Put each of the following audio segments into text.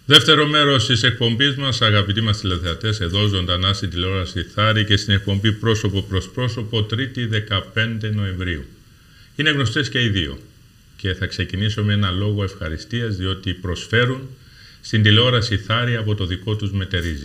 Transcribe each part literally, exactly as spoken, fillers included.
Δεύτερο μέρος της εκπομπής μας, αγαπητοί μας τηλεθεατές, εδώ ζωντανά στην τηλεόραση Θάρη και στην εκπομπή πρόσωπο προς πρόσωπο, Τρίτη δεκαπέντε Νοεμβρίου. Είναι γνωστές και οι δύο και θα ξεκινήσω με ένα λόγο ευχαριστίας, διότι προσφέρουν στην τηλεόραση Θάρη από το δικό τους μετερίζει.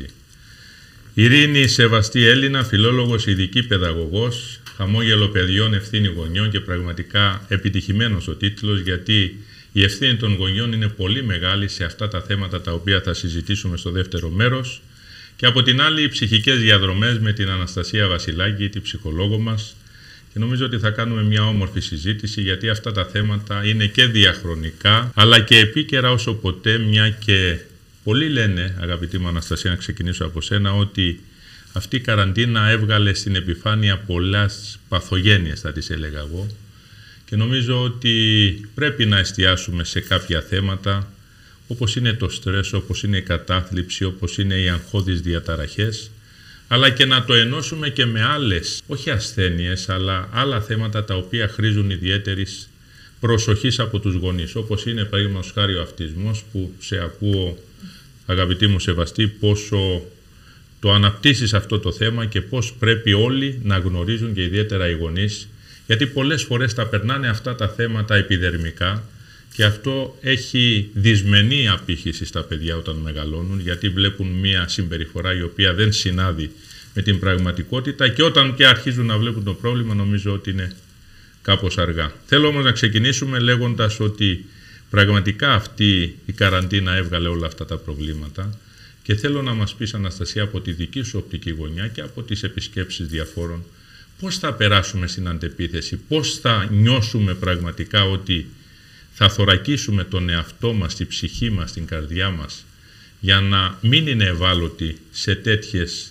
Ειρήνη Σεβαστή Έλληνα, φιλόλογος, ειδική παιδαγωγός, χαμόγελο παιδιών, ευθύνη γονιών και πραγματικά επιτυχημένος ο τίτλος, γιατί η ευθύνη των γονιών είναι πολύ μεγάλη σε αυτά τα θέματα τα οποία θα συζητήσουμε στο δεύτερο μέρος. Και από την άλλη, οι ψυχικές διαδρομές με την Αναστασία Βασιλάκη, τη ψυχολόγο μας. Και νομίζω ότι θα κάνουμε μια όμορφη συζήτηση, γιατί αυτά τα θέματα είναι και διαχρονικά, αλλά και επίκαιρα όσο ποτέ, μια και πολλοί λένε, αγαπητή μου Αναστασία, να ξεκινήσω από σένα, ότι αυτή η καραντίνα έβγαλε στην επιφάνεια πολλές παθογένειες, θα τις έλεγα εγώ. Και νομίζω ότι πρέπει να εστιάσουμε σε κάποια θέματα, όπως είναι το στρες, όπως είναι η κατάθλιψη, όπως είναι οι αγχώδεις διαταραχές, αλλά και να το ενώσουμε και με άλλες, όχι ασθένειες, αλλά άλλα θέματα τα οποία χρήζουν ιδιαίτερης προσοχής από τους γονείς, όπως είναι παραδείγματος χάρη ο αυτισμός, που σε ακούω, αγαπητή μου Σεβαστή, πόσο το αναπτύσσεις αυτό το θέμα και πώς πρέπει όλοι να γνωρίζουν, και ιδιαίτερα οι γονείς, γιατί πολλές φορές τα περνάνε αυτά τα θέματα επιδερμικά και αυτό έχει δυσμενή απήχηση στα παιδιά όταν μεγαλώνουν, γιατί βλέπουν μία συμπεριφορά η οποία δεν συνάδει με την πραγματικότητα και όταν και αρχίζουν να βλέπουν το πρόβλημα νομίζω ότι είναι κάπως αργά. Θέλω όμως να ξεκινήσουμε λέγοντας ότι πραγματικά αυτή η καραντίνα έβγαλε όλα αυτά τα προβλήματα και θέλω να μας πεις, Αναστασία, από τη δική σου οπτική γωνιά και από τις επισκέψεις διαφόρων, πώς θα περάσουμε στην αντεπίθεση, πώς θα νιώσουμε πραγματικά ότι θα θωρακίσουμε τον εαυτό μας, τη ψυχή μας, την καρδιά μας, για να μην είναι ευάλωτοι σε τέτοιες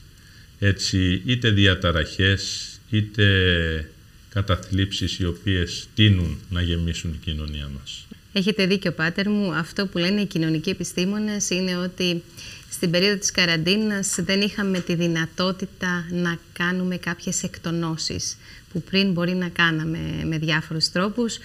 έτσι, είτε διαταραχές, είτε καταθλίψεις οι οποίες τείνουν να γεμίσουν την κοινωνία μας. Έχετε δίκιο, πάτερ μου. Αυτό που λένε οι κοινωνικοί επιστήμονες είναι ότι στην περίοδο της καραντίνας δεν είχαμε τη δυνατότητα να κάνουμε κάποιες εκτονώσεις που πριν μπορεί να κάναμε με διάφορους τρόπους.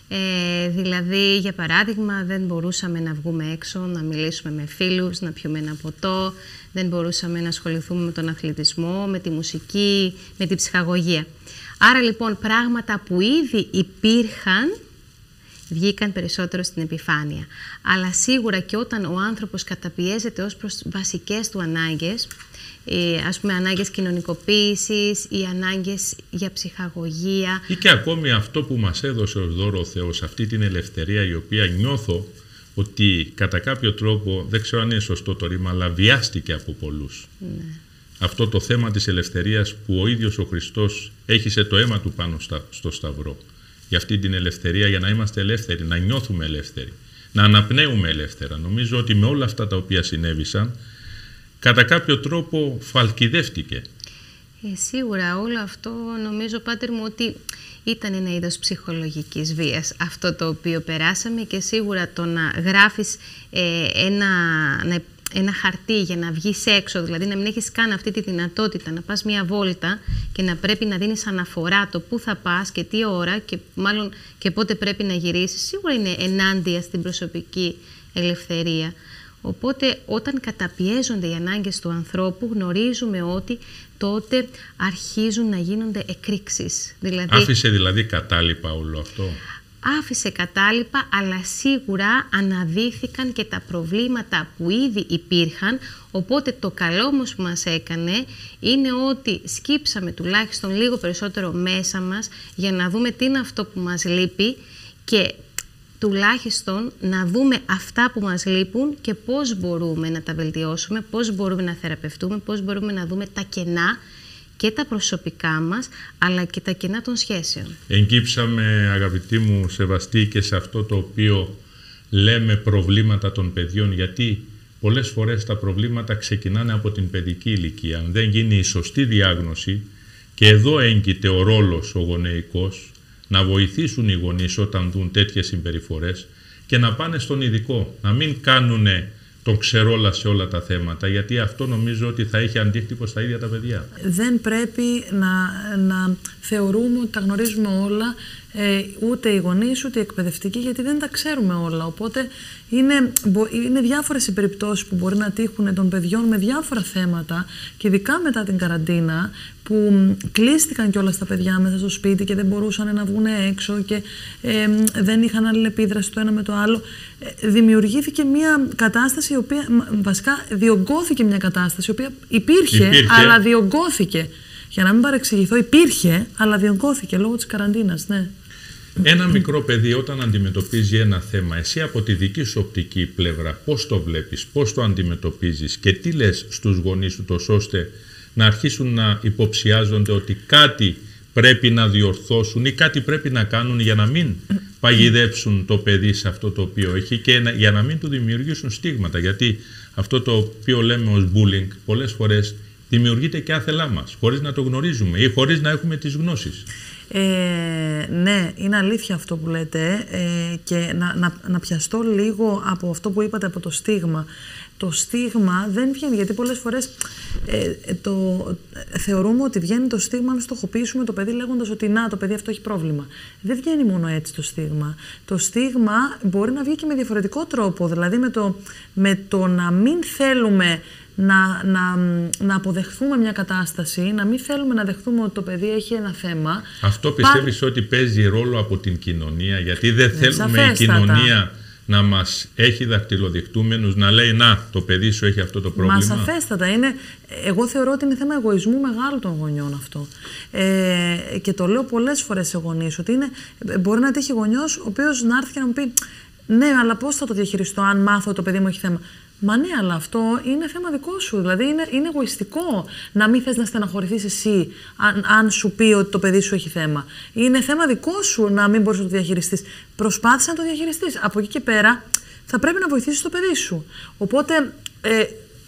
Ε, δηλαδή, για παράδειγμα, δεν μπορούσαμε να βγούμε έξω, να μιλήσουμε με φίλους, να πιούμε ένα ποτό, δεν μπορούσαμε να ασχοληθούμε με τον αθλητισμό, με τη μουσική, με την ψυχαγωγία. Άρα λοιπόν πράγματα που ήδη υπήρχαν βγήκαν περισσότερο στην επιφάνεια. Αλλά σίγουρα και όταν ο άνθρωπος καταπιέζεται ως προς βασικές του ανάγκες, ας πούμε ανάγκες κοινωνικοποίησης ή ανάγκες για ψυχαγωγία. Ή και ακόμη αυτό που μας έδωσε ως δώρο ο Θεός, αυτή την ελευθερία η οποία νιώθω ότι κατά κάποιο τρόπο, δεν ξέρω αν είναι σωστό το ρήμα, αλλά βιάστηκε από πολλούς. Ναι. Αυτό το θέμα της ελευθερίας που ο ίδιος ο Χριστός έχισε το αίμα του πάνω στο Σταυρό. Για αυτή την ελευθερία, για να είμαστε ελεύθεροι, να νιώθουμε ελεύθεροι, να αναπνέουμε ελεύθερα. Νομίζω ότι με όλα αυτά τα οποία συνέβησαν, κατά κάποιο τρόπο φαλκιδεύτηκε. Ε, σίγουρα όλο αυτό νομίζω, πάτερ μου, ότι ήταν ένα είδος ψυχολογικής βίας αυτό το οποίο περάσαμε και σίγουρα το να γράφεις ε, ένα... Να ένα χαρτί για να βγεις έξω, δηλαδή να μην έχεις καν αυτή τη δυνατότητα να πας μια βόλτα και να πρέπει να δίνεις αναφορά το πού θα πας και τι ώρα και μάλλον και πότε πρέπει να γυρίσεις, σίγουρα είναι ενάντια στην προσωπική ελευθερία. Οπότε όταν καταπιέζονται οι ανάγκες του ανθρώπου γνωρίζουμε ότι τότε αρχίζουν να γίνονται εκρήξεις. Δηλαδή... Άφησε δηλαδή κατάλοιπα όλο αυτό. Άφησε κατάλοιπα, αλλά σίγουρα αναδύθηκαν και τα προβλήματα που ήδη υπήρχαν, οπότε το καλό όμως που μας έκανε είναι ότι σκύψαμε τουλάχιστον λίγο περισσότερο μέσα μας για να δούμε τι είναι αυτό που μας λείπει και τουλάχιστον να δούμε αυτά που μας λείπουν και πώς μπορούμε να τα βελτιώσουμε, πώς μπορούμε να θεραπευτούμε, πώς μπορούμε να δούμε τα κενά και τα προσωπικά μας, αλλά και τα κενά των σχέσεων. Εγκύψαμε, αγαπητή μου Σεβαστή, και σε αυτό το οποίο λέμε προβλήματα των παιδιών, γιατί πολλές φορές τα προβλήματα ξεκινάνε από την παιδική ηλικία. Αν δεν γίνει η σωστή διάγνωση, και εδώ έγκυται ο ρόλος ο γονεϊκός, να βοηθήσουν οι γονείς όταν δουν τέτοιες συμπεριφορές και να πάνε στον ειδικό, να μην κάνουν τον ξερόλα σε όλα τα θέματα, γιατί αυτό νομίζω ότι θα έχει αντίκτυπο στα ίδια τα παιδιά. Δεν πρέπει να, να θεωρούμε ότι τα γνωρίζουμε όλα ε, ούτε οι γονείς ούτε οι εκπαιδευτικοί, γιατί δεν τα ξέρουμε όλα. Οπότε είναι, είναι διάφορες οι περιπτώσεις που μπορεί να τύχουν των παιδιών με διάφορα θέματα, και ειδικά μετά την καραντίνα, που κλείστηκαν κιόλας τα παιδιά μέσα στο σπίτι και δεν μπορούσαν να βγουν έξω και ε, δεν είχαν αλληλεπίδραση το ένα με το άλλο. Ε, δημιουργήθηκε μια κατάσταση, η οποία, βασικά διωγγώθηκε μια κατάσταση, η οποία υπήρχε, υπήρχε. αλλά διωγγώθηκε. Για να μην παρεξηγηθώ, υπήρχε, αλλά διωγγώθηκε λόγω της καραντίνας, ναι. Ένα μικρό παιδί όταν αντιμετωπίζει ένα θέμα, εσύ από τη δική σου οπτική πλευρά, πώς το βλέπεις, πώς το αντιμετωπίζεις και τι λες στους γονείς σου, τόσο ώστε να αρχίσουν να υποψιάζονται ότι κάτι πρέπει να διορθώσουν ή κάτι πρέπει να κάνουν για να μην παγιδέψουν το παιδί σε αυτό το οποίο έχει και να, για να μην του δημιουργήσουν στίγματα. Γιατί αυτό το οποίο λέμε ως bullying πολλές φορές δημιουργείται και άθελά μας, χωρίς να το γνωρίζουμε ή χωρίς να έχουμε τις γνώσεις. Ε, ναι, είναι αλήθεια αυτό που λέτε, ε, και να, να, να πιαστώ λίγο από αυτό που είπατε από το στίγμα. Το στίγμα δεν βγαίνει, γιατί πολλές φορές ε, το, θεωρούμε ότι βγαίνει το στίγμα αν στοχοποιήσουμε το παιδί λέγοντας ότι να, το παιδί αυτό έχει πρόβλημα. Δεν βγαίνει μόνο έτσι το στίγμα. Το στίγμα μπορεί να βγει και με διαφορετικό τρόπο, δηλαδή με το, με το να μην θέλουμε Να, να, να αποδεχθούμε μια κατάσταση, να μην θέλουμε να δεχθούμε ότι το παιδί έχει ένα θέμα. Αυτό πιστεύεις Πά... ότι παίζει ρόλο από την κοινωνία, γιατί δεν ναι, θέλουμε σαφέστατα. η κοινωνία να μας έχει δακτυλοδεικτούμενους, να λέει να, το παιδί σου έχει αυτό το πρόβλημα. Μα σαφέστατα. Είναι, εγώ θεωρώ ότι είναι θέμα εγωισμού μεγάλου των γονιών αυτό. Ε, και το λέω πολλές φορές σε γονείς, ότι είναι, μπορεί να τύχει γονιός ο οποίος να έρθει και να μου πει ναι, αλλά πώς θα το διαχειριστώ αν μάθω ότι το παιδί μου έχει θέμα. Μα ναι, αλλά αυτό είναι θέμα δικό σου. Δηλαδή είναι, είναι εγωιστικό να μην θες να στεναχωρηθείς εσύ αν, αν σου πει ότι το παιδί σου έχει θέμα. Είναι θέμα δικό σου να μην μπορείς να το διαχειριστείς. Προσπάθησε να το διαχειριστείς. Από εκεί και πέρα θα πρέπει να βοηθήσεις το παιδί σου. Οπότε ε,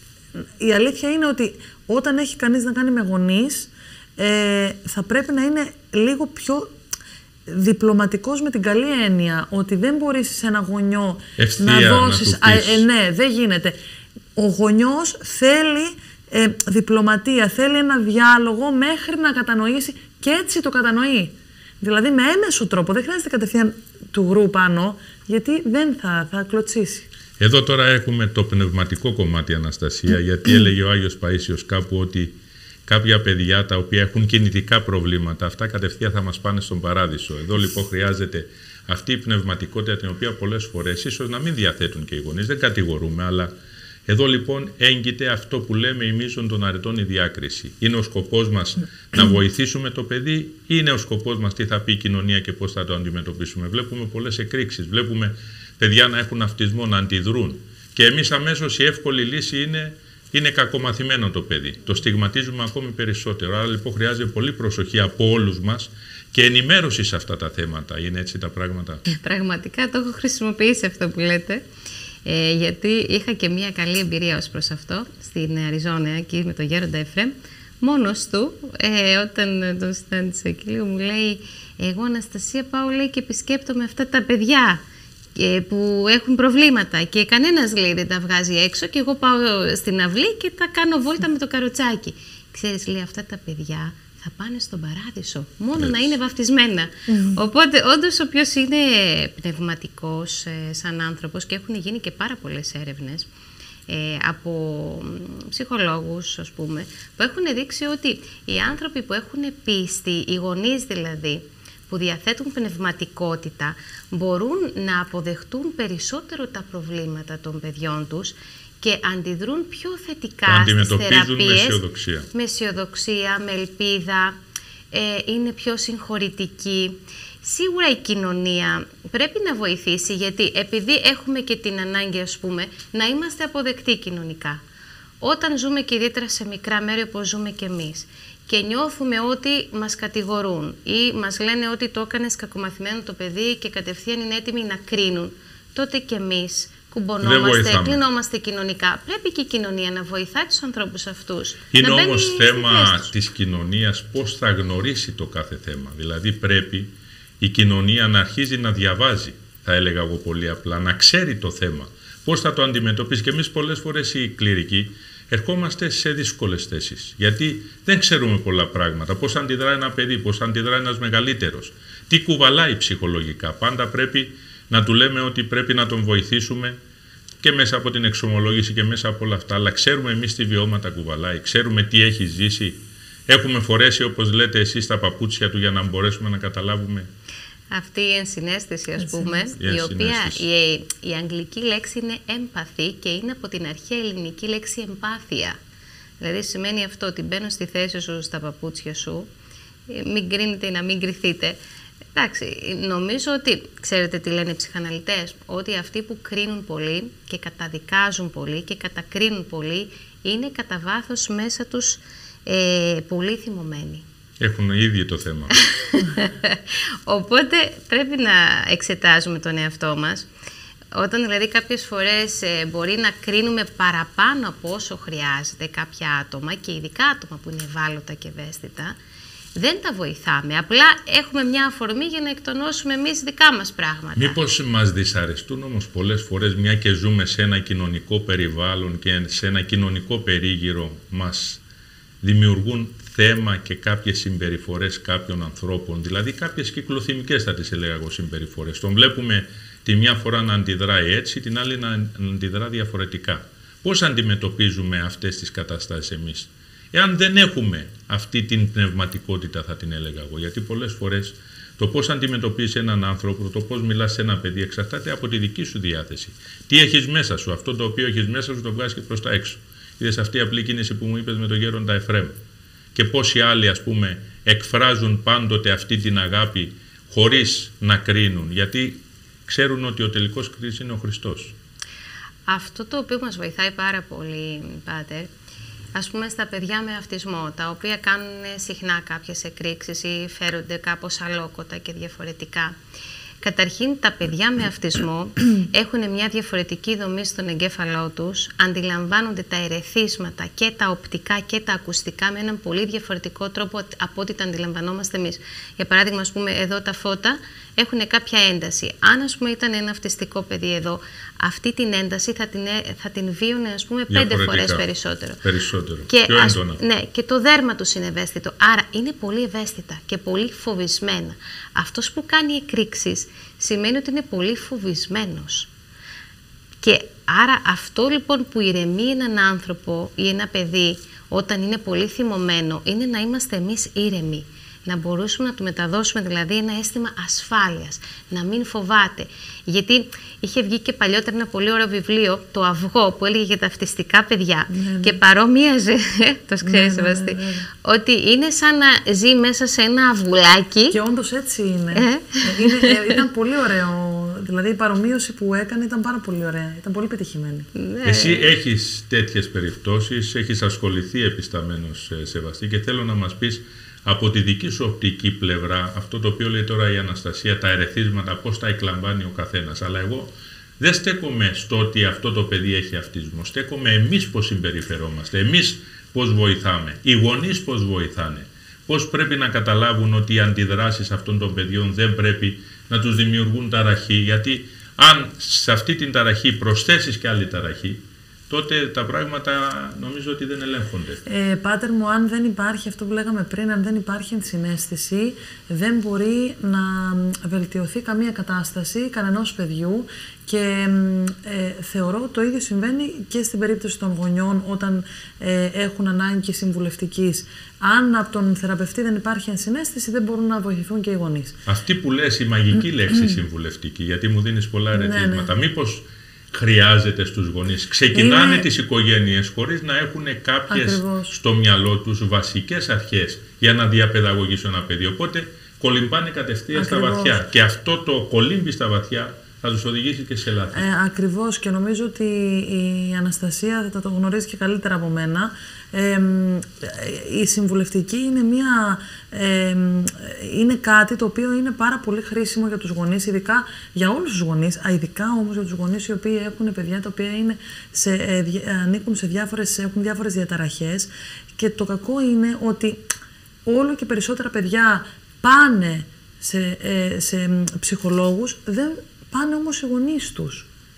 η αλήθεια είναι ότι όταν έχει κανείς να κάνει με γονείς, ε, θα πρέπει να είναι λίγο πιο διπλωματικός με την καλή έννοια, ότι δεν μπορείς σε ένα γονιό ευθεία να δώσεις... Να α, ε, ναι, δεν γίνεται. Ο γονιός θέλει ε, διπλωματία, θέλει ένα διάλογο μέχρι να κατανοήσει, και έτσι το κατανοεί. Δηλαδή με έμεσο τρόπο, δεν χρειάζεται κατευθείαν του γρου πάνω, γιατί δεν θα, θα κλωτσίσει. Εδώ τώρα έχουμε το πνευματικό κομμάτι, Αναστασία, γιατί έλεγε ο Άγιος Παΐσιος κάπου ότι κάποια παιδιά τα οποία έχουν κινητικά προβλήματα, αυτά κατευθείαν θα μας πάνε στον παράδεισο. Εδώ λοιπόν χρειάζεται αυτή η πνευματικότητα, την οποία πολλές φορές ίσως να μην διαθέτουν και οι γονείς, δεν κατηγορούμε, αλλά εδώ λοιπόν έγκυται αυτό που λέμε η μείζων των αρετών η διάκριση. Είναι ο σκοπός μας να βοηθήσουμε το παιδί ή είναι ο σκοπός μας τι θα πει η κοινωνία και πώς θα το αντιμετωπίσουμε? Βλέπουμε πολλές εκρήξεις, βλέπουμε παιδιά να έχουν αυτισμό, να αντιδρούν και εμείς αμέσως η εύκολη λύση είναι Είναι κακομαθημένο το παιδί. Το στιγματίζουμε ακόμη περισσότερο. Άρα λοιπόν χρειάζεται πολύ προσοχή από όλους μας και ενημέρωση σε αυτά τα θέματα. Είναι έτσι τα πράγματα? Πραγματικά το έχω χρησιμοποιήσει αυτό που λέτε. Ε, γιατί είχα και μια καλή εμπειρία ως προς αυτό στην Αριζόνα, εκεί με τον Γέροντα Εφραίμ. Μόνος του, ε, όταν τον συνάντησα εκεί, λίγο μου λέει: εγώ, Αναστασία, πάω λέει, και επισκέπτομαι αυτά τα παιδιά που έχουν προβλήματα και κανένας λέει δεν τα βγάζει έξω και εγώ πάω στην αυλή και τα κάνω βόλτα με το καροτσάκι. Ξέρεις, λέει, αυτά τα παιδιά θα πάνε στον παράδεισο, μόνο yes. να είναι βαφτισμένα. Mm. Οπότε όντως όποιος είναι πνευματικός ε, σαν άνθρωπος, και έχουν γίνει και πάρα πολλές έρευνες ε, από ψυχολόγους, ας πούμε, που έχουν δείξει ότι οι άνθρωποι που έχουν πίστη, οι γονείς δηλαδή, που διαθέτουν πνευματικότητα, μπορούν να αποδεχτούν περισσότερο τα προβλήματα των παιδιών τους και αντιδρούν πιο θετικά στις θεραπείες. Με αισιοδοξία. Με αισιοδοξία, με ελπίδα, ε, είναι πιο συγχωρητικοί. Σίγουρα η κοινωνία πρέπει να βοηθήσει, γιατί επειδή έχουμε και την ανάγκη, ας πούμε, να είμαστε αποδεκτοί κοινωνικά. Όταν ζούμε και ιδιαίτερα σε μικρά μέρη όπως ζούμε και εμείς, και νιώθουμε ότι μας κατηγορούν ή μας λένε ότι το έκανες κακομαθημένο το παιδί και κατευθείαν είναι έτοιμοι να κρίνουν, τότε και εμείς κουμπωνόμαστε, κλεινόμαστε κοινωνικά. Πρέπει και η κοινωνία να βοηθάει τους ανθρώπους αυτούς. Είναι όμως θέμα της κοινωνίας πώς θα γνωρίσει το κάθε θέμα. Δηλαδή πρέπει η κοινωνία να αρχίζει να διαβάζει, θα έλεγα εγώ πολύ απλά, να ξέρει το θέμα, πώς θα το αντιμετωπίσει. Και εμείς πολλές φορές οι κληρικοί ερχόμαστε σε δύσκολες θέσεις, γιατί δεν ξέρουμε πολλά πράγματα. Πώς αντιδρά ένα παιδί, πώς αντιδρά ένας μεγαλύτερος, τι κουβαλάει ψυχολογικά. Πάντα πρέπει να του λέμε ότι πρέπει να τον βοηθήσουμε και μέσα από την εξομολόγηση και μέσα από όλα αυτά. Αλλά ξέρουμε εμείς τι βιώματα κουβαλάει, ξέρουμε τι έχει ζήσει. Έχουμε φορέσει, όπως λέτε εσείς, τα παπούτσια του για να μπορέσουμε να καταλάβουμε. Αυτή η ενσυναίσθηση, ας πούμε, η, η οποία η, η αγγλική λέξη είναι empathy και είναι από την αρχαία ελληνική λέξη εμπάθεια. Δηλαδή σημαίνει αυτό ότι μπαίνω στη θέση σου, στα παπούτσια σου, μην κρίνετε ή να μην κρυθείτε. Εντάξει, νομίζω ότι, ξέρετε τι λένε οι ψυχαναλυτές, ότι αυτοί που κρίνουν πολύ και καταδικάζουν πολύ και κατακρίνουν πολύ είναι κατά βάθος μέσα τους ε, πολύ θυμωμένοι. Έχουν ήδη το θέμα. Οπότε πρέπει να εξετάζουμε τον εαυτό μας. Όταν δηλαδή κάποιες φορές ε, μπορεί να κρίνουμε παραπάνω από όσο χρειάζεται κάποια άτομα και ειδικά άτομα που είναι ευάλωτα και ευαίσθητα, δεν τα βοηθάμε. Απλά έχουμε μια αφορμή για να εκτονώσουμε εμείς δικά μας πράγματα. Μήπως μας δυσαρεστούν όμως πολλές φορές, μια και ζούμε σε ένα κοινωνικό περιβάλλον και σε ένα κοινωνικό περίγυρο, μας δημιουργούν θέμα και κάποιες συμπεριφορές κάποιων ανθρώπων, δηλαδή κάποιες κυκλοθυμικές θα τις έλεγα εγώ συμπεριφορές. Τον βλέπουμε τη μια φορά να αντιδράει έτσι, την άλλη να αντιδρά διαφορετικά. Πώς αντιμετωπίζουμε αυτές τις καταστάσεις εμείς? Εάν δεν έχουμε αυτή την πνευματικότητα, θα την έλεγα εγώ, γιατί πολλές φορές το πώς αντιμετωπίζεις έναν άνθρωπο, το πώς μιλάς σε ένα παιδί, εξαρτάται από τη δική σου διάθεση. Τι έχεις μέσα σου, αυτό το οποίο έχεις μέσα σου το βγάζεις και προς τα έξω. Είδες αυτή η απλή κίνηση που μου είπες με τον γέροντα Εφραίμ. Και πόσοι άλλοι, ας πούμε, εκφράζουν πάντοτε αυτή την αγάπη χωρίς να κρίνουν, γιατί ξέρουν ότι ο τελικός κριτής είναι ο Χριστός. Αυτό το οποίο μας βοηθάει πάρα πολύ, Πάτερ, ας πούμε στα παιδιά με αυτισμό, τα οποία κάνουν συχνά κάποιες εκρήξεις ή φέρονται κάπως αλόκοτα και διαφορετικά. Καταρχήν, τα παιδιά με αυτισμό έχουν μια διαφορετική δομή στον εγκέφαλό τους, αντιλαμβάνονται τα ερεθίσματα και τα οπτικά και τα ακουστικά με έναν πολύ διαφορετικό τρόπο από ό,τι τα αντιλαμβανόμαστε εμείς. Για παράδειγμα, ας πούμε, εδώ τα φώτα έχουν κάποια ένταση. Αν, ας πούμε, ήταν ένα αυτιστικό παιδί εδώ, αυτή την ένταση θα την, θα την βίωνε, ας πούμε, πέντε φορές περισσότερο. Περισσότερο. Και, πιο ας, έντονα. ναι, και το δέρμα τους είναι ευαίσθητο. Άρα είναι πολύ ευαίσθητα και πολύ φοβισμένα. Αυτός που κάνει εκρήξεις σημαίνει ότι είναι πολύ φοβισμένος. Και άρα αυτό λοιπόν που ηρεμεί έναν άνθρωπο ή ένα παιδί όταν είναι πολύ θυμωμένο είναι να είμαστε εμείς ήρεμοι. Να μπορούσαμε να του μεταδώσουμε δηλαδή ένα αίσθημα ασφάλειας, να μην φοβάται. Γιατί είχε βγει και παλιότερα ένα πολύ ωραίο βιβλίο, το Αυγό, που έλεγε για τα αυτιστικά παιδιά ναι, ναι. και παρομοίαζε, το ξέρεις ναι, Σεβαστή, ναι, ναι, ναι. ότι είναι σαν να ζει μέσα σε ένα αυγουλάκι. Και όντως έτσι είναι. Ε? είναι ε, ήταν πολύ ωραίο. Δηλαδή η παρομοίωση που έκανε ήταν πάρα πολύ ωραία. Ήταν πολύ πετυχημένη. Ναι. Εσύ έχεις τέτοιες περιπτώσεις, έχεις ασχοληθεί επισταμένος, Σεβαστή, και θέλω να μας πεις από τη δική σου οπτική πλευρά, αυτό το οποίο λέει τώρα η Αναστασία, τα ερεθίσματα, πώς τα εκλαμβάνει ο καθένας. Αλλά εγώ δεν στέκομαι στο ότι αυτό το παιδί έχει αυτισμό. Στέκομαι εμείς πώς συμπεριφερόμαστε, εμείς πώς βοηθάμε, οι γονείς πώς βοηθάνε. Πώς πρέπει να καταλάβουν ότι οι αντιδράσεις αυτών των παιδιών δεν πρέπει να τους δημιουργούν ταραχή. Γιατί αν σε αυτή την ταραχή προσθέσεις και άλλη ταραχή, τότε τα πράγματα νομίζω ότι δεν ελέγχονται. Ε, πάτερ μου, αν δεν υπάρχει αυτό που λέγαμε πριν, αν δεν υπάρχει ενσυναίσθηση, δεν μπορεί να βελτιωθεί καμία κατάσταση κανενός παιδιού και ε, θεωρώ ότι το ίδιο συμβαίνει και στην περίπτωση των γονιών όταν ε, έχουν ανάγκη συμβουλευτικής. Αν από τον θεραπευτή δεν υπάρχει ενσυναίσθηση, δεν μπορούν να βοηθηθούν και οι γονείς. Αυτή που λες η μαγική λέξη συμβουλευτική, γιατί μου δίνεις πολλά ερεθίσματα, ναι, ναι. μήπως χρειάζεται στους γονείς. Ξεκινάνε είναι... τις οικογένειες χωρίς να έχουν κάποιες Ακριβώς. στο μυαλό τους βασικές αρχές για να διαπαιδαγωγήσουν ένα παιδί. Οπότε κολυμπάνε κατευθείαν Ακριβώς. στα βαθιά. Και αυτό το κολύμπι στα βαθιά θα τους οδηγήσει και σε λάθη. Ε, ακριβώς, και νομίζω ότι η Αναστασία θα το γνωρίζει και καλύτερα από μένα. Ε, η συμβουλευτική είναι, μια, ε, είναι κάτι το οποίο είναι πάρα πολύ χρήσιμο για τους γονείς, ειδικά για όλους τους γονείς, ειδικά όμως για τους γονείς οι οποίοι έχουν παιδιά τα οποία είναι σε, ε, ανήκουν σε διάφορες, έχουν διάφορες διαταραχές, και το κακό είναι ότι όλο και περισσότερα παιδιά πάνε σε, ε, σε ψυχολόγους, δεν πάνε όμως οι γονείς τους.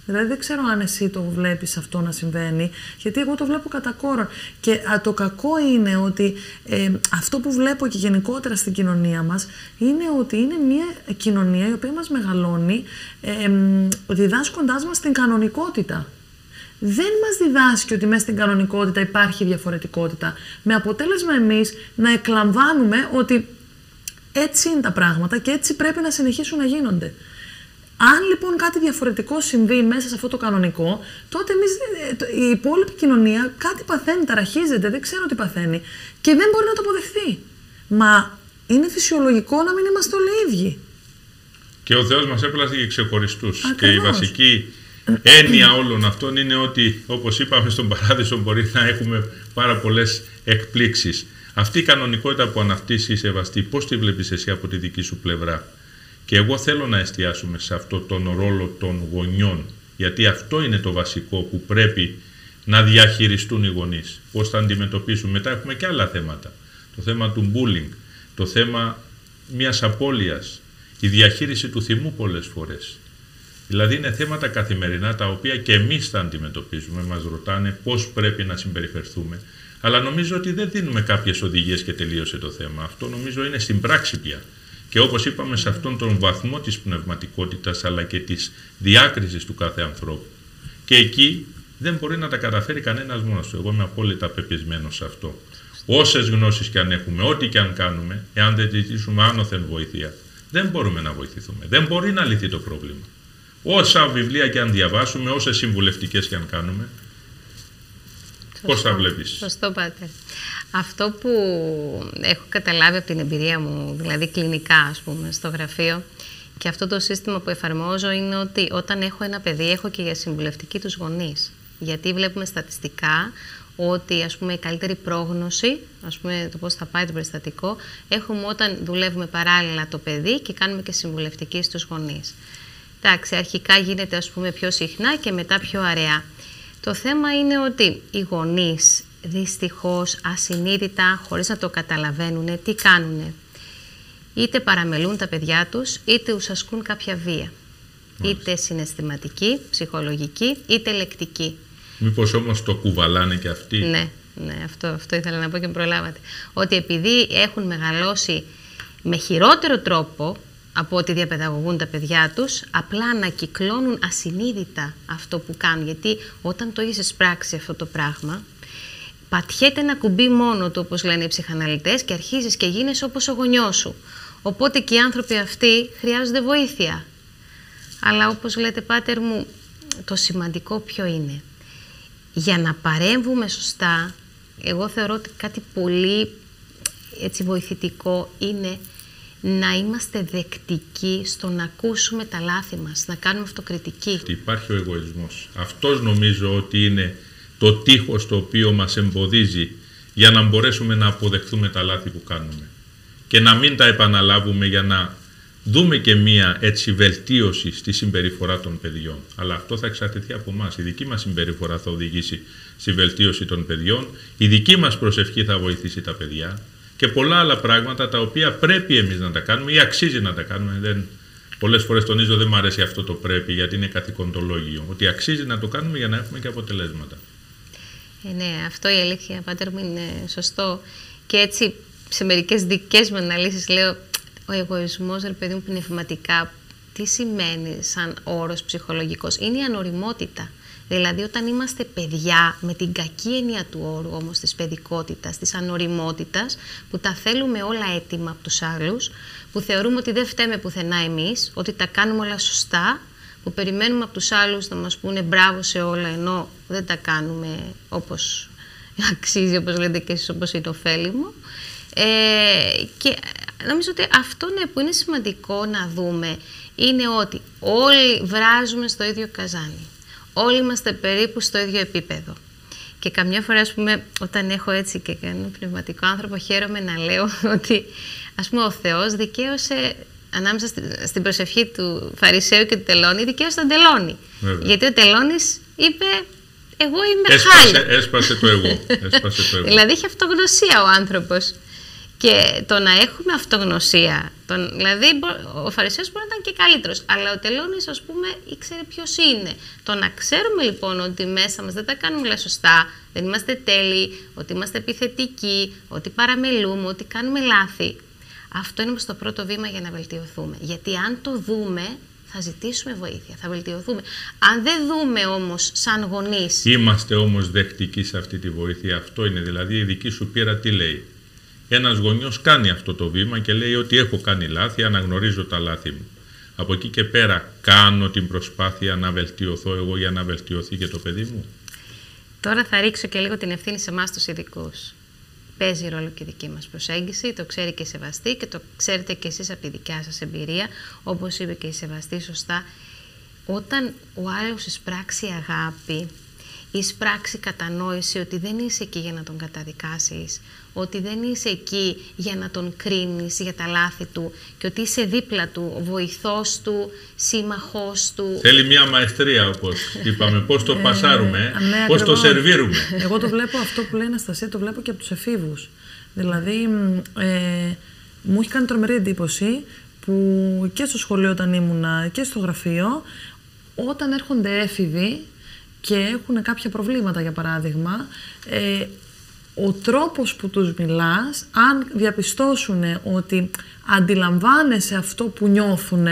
Δηλαδή δεν ξέρω αν εσύ το βλέπεις αυτό να συμβαίνει, γιατί εγώ το βλέπω κατά κόρον. Και α, το κακό είναι ότι ε, αυτό που βλέπω και γενικότερα στην κοινωνία μας είναι ότι είναι μια κοινωνία η οποία μας μεγαλώνει ε, ε, διδάσκοντάς μας την κανονικότητα. Δεν μας διδάσκει ότι μέσα στην κανονικότητα υπάρχει διαφορετικότητα, με αποτέλεσμα εμείς να εκλαμβάνουμε ότι έτσι είναι τα πράγματα και έτσι πρέπει να συνεχίσουν να γίνονται. Αν λοιπόν κάτι διαφορετικό συμβεί μέσα σε αυτό το κανονικό, τότε εμείς, η υπόλοιπη κοινωνία κάτι παθαίνει, ταραχίζεται, δεν ξέρω τι παθαίνει και δεν μπορεί να το αποδεχθεί. Μα είναι φυσιολογικό να μην είμαστε όλοι ίδιοι. Και ο Θεός μας έπλασε και ξεχωριστούς. Και η βασική έννοια όλων αυτών είναι ότι, όπως είπαμε, στον Παράδεισο μπορεί να έχουμε πάρα πολλές εκπλήξεις. Αυτή η κανονικότητα που αναπτύσσει η Σεβαστή, πώς τη βλέπεις εσύ από τη δική σου πλευρά? Και εγώ θέλω να εστιάσουμε σε αυτό τον ρόλο των γονιών, γιατί αυτό είναι το βασικό που πρέπει να διαχειριστούν οι γονείς. Πώς θα αντιμετωπίσουν. Μετά έχουμε και άλλα θέματα. Το θέμα του bullying, το θέμα μιας απώλειας, η διαχείριση του θυμού πολλές φορές. Δηλαδή είναι θέματα καθημερινά τα οποία και εμείς θα αντιμετωπίζουμε, μας ρωτάνε πώς πρέπει να συμπεριφερθούμε. Αλλά νομίζω ότι δεν δίνουμε κάποιες οδηγίες και τελείωσε το θέμα. Αυτό νομίζω είναι στην πράξη πια. Και όπως είπαμε, σε αυτόν τον βαθμό της πνευματικότητας αλλά και της διάκρισης του κάθε ανθρώπου. Και εκεί δεν μπορεί να τα καταφέρει κανένας μόνος του. Εγώ είμαι απόλυτα πεπισμένος σε αυτό. Όσες γνώσεις και αν έχουμε, ό,τι και αν κάνουμε, εάν δεν ζητήσουμε άνωθεν βοήθεια, δεν μπορούμε να βοηθηθούμε. Δεν μπορεί να λυθεί το πρόβλημα. Όσα βιβλία και αν διαβάσουμε, όσες συμβουλευτικές και αν κάνουμε, σωστό, πώς θα βλέπεις? Σωστό, Πάτερ. Αυτό που έχω καταλάβει από την εμπειρία μου, δηλαδή κλινικά, ας πούμε, στο γραφείο, και αυτό το σύστημα που εφαρμόζω είναι ότι όταν έχω ένα παιδί, έχω και για συμβουλευτική τους γονείς. Γιατί βλέπουμε στατιστικά ότι, ας πούμε, η καλύτερη πρόγνωση, ας πούμε, το πώς θα πάει το περιστατικό, έχουμε όταν δουλεύουμε παράλληλα το παιδί και κάνουμε και συμβουλευτική στους γονείς. Εντάξει, αρχικά γίνεται, ας πούμε, πιο συχνά και μετά πιο αραιά. Το θέμα είναι ότι οι γονείς δυστυχώς ασυνείδητα, χωρίς να το καταλαβαίνουν, τι κάνουνε? Είτε παραμελούν τα παιδιά τους, είτε τους ασκούν κάποια βία. Μάλιστα. Είτε συναισθηματική, ψυχολογική, είτε λεκτική. Μήπως όμως το κουβαλάνε και αυτοί? Ναι, ναι, αυτό, αυτό ήθελα να πω και προλάβατε. Ότι επειδή έχουν μεγαλώσει με χειρότερο τρόπο από ότι διαπαιδαγωγούν τα παιδιά τους, απλά ανακυκλώνουν ασυνείδητα αυτό που κάνουν. Γιατί όταν το έχεις εισπράξει αυτό το πράγμα, πατιέται ένα κουμπί μόνο του, όπως λένε οι ψυχαναλυτές, και αρχίζεις και γίνεσαι όπως ο γονιός σου. Οπότε και οι άνθρωποι αυτοί χρειάζονται βοήθεια. Αλλά όπως λέτε, Πάτερ μου, το σημαντικό ποιο είναι? Για να παρέμβουμε σωστά, εγώ θεωρώ ότι κάτι πολύ έτσι βοηθητικό είναι να είμαστε δεκτικοί στο να ακούσουμε τα λάθη μας, να κάνουμε αυτοκριτική. Υπάρχει ο εγωισμός. Αυτός νομίζω ότι είναι το τείχος το οποίο μας εμποδίζει για να μπορέσουμε να αποδεχθούμε τα λάθη που κάνουμε και να μην τα επαναλάβουμε, για να δούμε και μία έτσι βελτίωση στη συμπεριφορά των παιδιών. Αλλά αυτό θα εξαρτηθεί από εμάς. Η δική μας συμπεριφορά θα οδηγήσει στη βελτίωση των παιδιών, η δική μας προσευχή θα βοηθήσει τα παιδιά και πολλά άλλα πράγματα τα οποία πρέπει εμείς να τα κάνουμε ή αξίζει να τα κάνουμε. Δεν, πολλές φορές τονίζω, δεν μου αρέσει αυτό το πρέπει, γιατί είναι καθηκοντολόγιο, ότι αξίζει να το κάνουμε για να έχουμε και αποτελέσματα. Ε, ναι, αυτό η αλήθεια, Πάτερ μου, είναι σωστό. Και έτσι, σε μερικές δικές μου αναλύσεις λέω, ο εγωισμός, ρε παιδί μου, πνευματικά, τι σημαίνει σαν όρος ψυχολογικός? Είναι η ανοριμότητα. Δηλαδή, όταν είμαστε παιδιά, με την κακή έννοια του όρου όμως της παιδικότητας, της ανοριμότητας, που τα θέλουμε όλα έτοιμα από τους άλλους, που θεωρούμε ότι δεν φταίμε πουθενά εμείς, ότι τα κάνουμε όλα σωστά, που περιμένουμε από τους άλλους να μας πούνε μπράβο σε όλα, ενώ δεν τα κάνουμε όπως αξίζει, όπως λέτε και εσείς, όπως είναι ωφέλιμο. Ε, και νομίζω ότι αυτό, ναι, που είναι σημαντικό να δούμε είναι ότι όλοι βράζουμε στο ίδιο καζάνι. Όλοι είμαστε περίπου στο ίδιο επίπεδο. Και καμιά φορά, ας πούμε, όταν έχω έτσι και ένα πνευματικό άνθρωπο, χαίρομαι να λέω ότι, ας πούμε, ο Θεός δικαίωσε ανάμεσα στην προσευχή του Φαρισαίου και του Τελώνη, δικαίωσε τον Τελώνη. Βέβαια. Γιατί ο Τελώνης είπε, εγώ είμαι χάλια. Έσπασε το εγώ. Έσπασε το εγώ. Δηλαδή είχε αυτογνωσία ο άνθρωπος. Και το να έχουμε αυτογνωσία, τον, δηλαδή ο Φαρισαίος μπορεί να ήταν και καλύτερος, αλλά ο τελώνης, ας πούμε, ήξερε ποιος είναι. Το να ξέρουμε λοιπόν ότι μέσα μας δεν τα κάνουμε όλα σωστά, δεν είμαστε τέλειοι, ότι είμαστε επιθετικοί, ότι παραμελούμε, ότι κάνουμε λάθη, αυτό είναι στο πρώτο βήμα για να βελτιωθούμε. Γιατί αν το δούμε, θα ζητήσουμε βοήθεια, θα βελτιωθούμε. Αν δεν δούμε όμως σαν γονείς... Είμαστε όμως δεκτικοί σε αυτή τη βοήθεια, αυτό είναι, δηλαδή η δική σου πείρα τι λέει. Ένας γονιός κάνει αυτό το βήμα και λέει ότι έχω κάνει λάθη, αναγνωρίζω τα λάθη μου. Από εκεί και πέρα κάνω την προσπάθεια να βελτιωθώ εγώ για να βελτιωθεί και το παιδί μου. Τώρα θα ρίξω και λίγο την ευθύνη σε εμάς τους ειδικούς. Παίζει ρόλο και η δική μας προσέγγιση, το ξέρει και η Σεβαστή και το ξέρετε και εσείς από τη δικιά σας εμπειρία, όπως είπε και η Σεβαστή σωστά. Όταν ο άλλος εισπράξει αγάπη, εισπράξει κατανόηση ότι δεν είσαι εκεί για να τον καταδικάσεις, ότι δεν είσαι εκεί για να τον κρίνεις για τα λάθη του και ότι είσαι δίπλα του, βοηθός του, σύμμαχός του. Θέλει μια μαεστρία, όπως είπαμε, πώς το πασάρουμε, ε, ναι, πώς το σερβίρουμε. Εγώ το βλέπω αυτό που λέει η Αναστασία, το βλέπω και από τους εφήβους. Δηλαδή, ε, μου έχει κάνει τρομερή εντύπωση που και στο σχολείο όταν ήμουνα και στο γραφείο, όταν έρχονται έφηβοι και έχουν κάποια προβλήματα, για παράδειγμα, ε, ο τρόπος που τους μιλάς, αν διαπιστώσουν ότι αντιλαμβάνεσαι αυτό που νιώθουν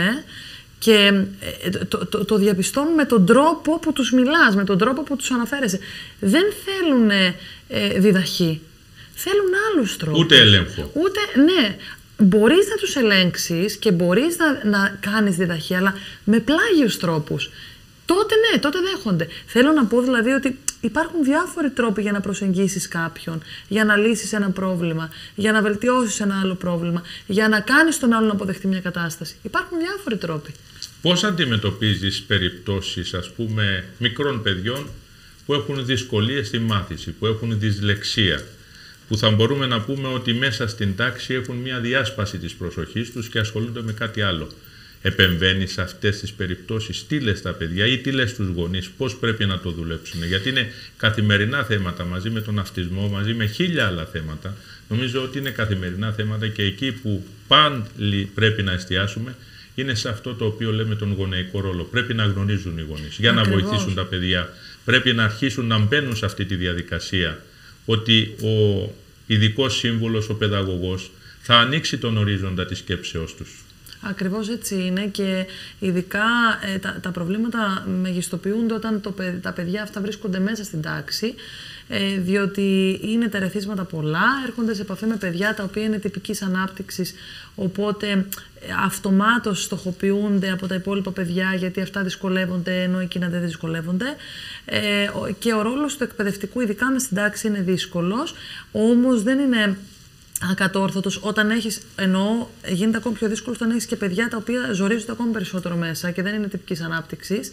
και το, το, το διαπιστώνουν με τον τρόπο που τους μιλάς, με τον τρόπο που τους αναφέρεσαι. Δεν θέλουν ε, διδαχή. Θέλουν άλλους τρόπους. Ούτε έλεγχο. Ούτε, ναι. Μπορείς να τους ελέγξεις και μπορείς να, να κάνεις διδαχή, αλλά με πλάγιους τρόπους. Τότε ναι, τότε δέχονται. Θέλω να πω δηλαδή ότι υπάρχουν διάφοροι τρόποι για να προσεγγίσεις κάποιον, για να λύσεις ένα πρόβλημα, για να βελτιώσεις ένα άλλο πρόβλημα, για να κάνεις τον άλλον να αποδεχτεί μια κατάσταση. Υπάρχουν διάφοροι τρόποι. Πώς αντιμετωπίζεις περιπτώσεις, ας πούμε, μικρών παιδιών που έχουν δυσκολίες στη μάθηση, που έχουν δυσλεξία, που θα μπορούμε να πούμε ότι μέσα στην τάξη έχουν μια διάσπαση της προσοχής τους και ασχολούνται με κάτι άλλο. Επεμβαίνεις σε αυτές τις περιπτώσεις, τι λες στα παιδιά ή τι λες στους γονείς, πώς πρέπει να το δουλέψουν. Γιατί είναι καθημερινά θέματα μαζί με τον αυτισμό, μαζί με χίλια άλλα θέματα. Νομίζω ότι είναι καθημερινά θέματα και εκεί που πάλι πρέπει να εστιάσουμε είναι σε αυτό το οποίο λέμε τον γονεϊκό ρόλο. Πρέπει να γνωρίζουν οι γονείς για να Ακριβώς. βοηθήσουν τα παιδιά. Πρέπει να αρχίσουν να μπαίνουν σε αυτή τη διαδικασία ότι ο ειδικός σύμβουλος, ο παιδαγωγός θα ανοίξει τον ορίζοντα της σκέψεώς τους. Ακριβώς έτσι είναι και ειδικά ε, τα, τα προβλήματα μεγιστοποιούνται όταν το, τα παιδιά αυτά βρίσκονται μέσα στην τάξη, ε, διότι είναι τα ερεθίσματα πολλά, έρχονται σε επαφή με παιδιά τα οποία είναι τυπικής ανάπτυξης, οπότε ε, αυτομάτως στοχοποιούνται από τα υπόλοιπα παιδιά γιατί αυτά δυσκολεύονται ενώ εκείνα δεν δυσκολεύονται, ε, και ο ρόλος του εκπαιδευτικού ειδικά μες στην τάξη είναι δύσκολος, όμως δεν είναι ακατόρθωτος όταν έχεις, εννοώ, γίνεται ακόμη πιο δύσκολο όταν έχεις και παιδιά τα οποία ζορίζονται ακόμη περισσότερο μέσα και δεν είναι τυπικής ανάπτυξης.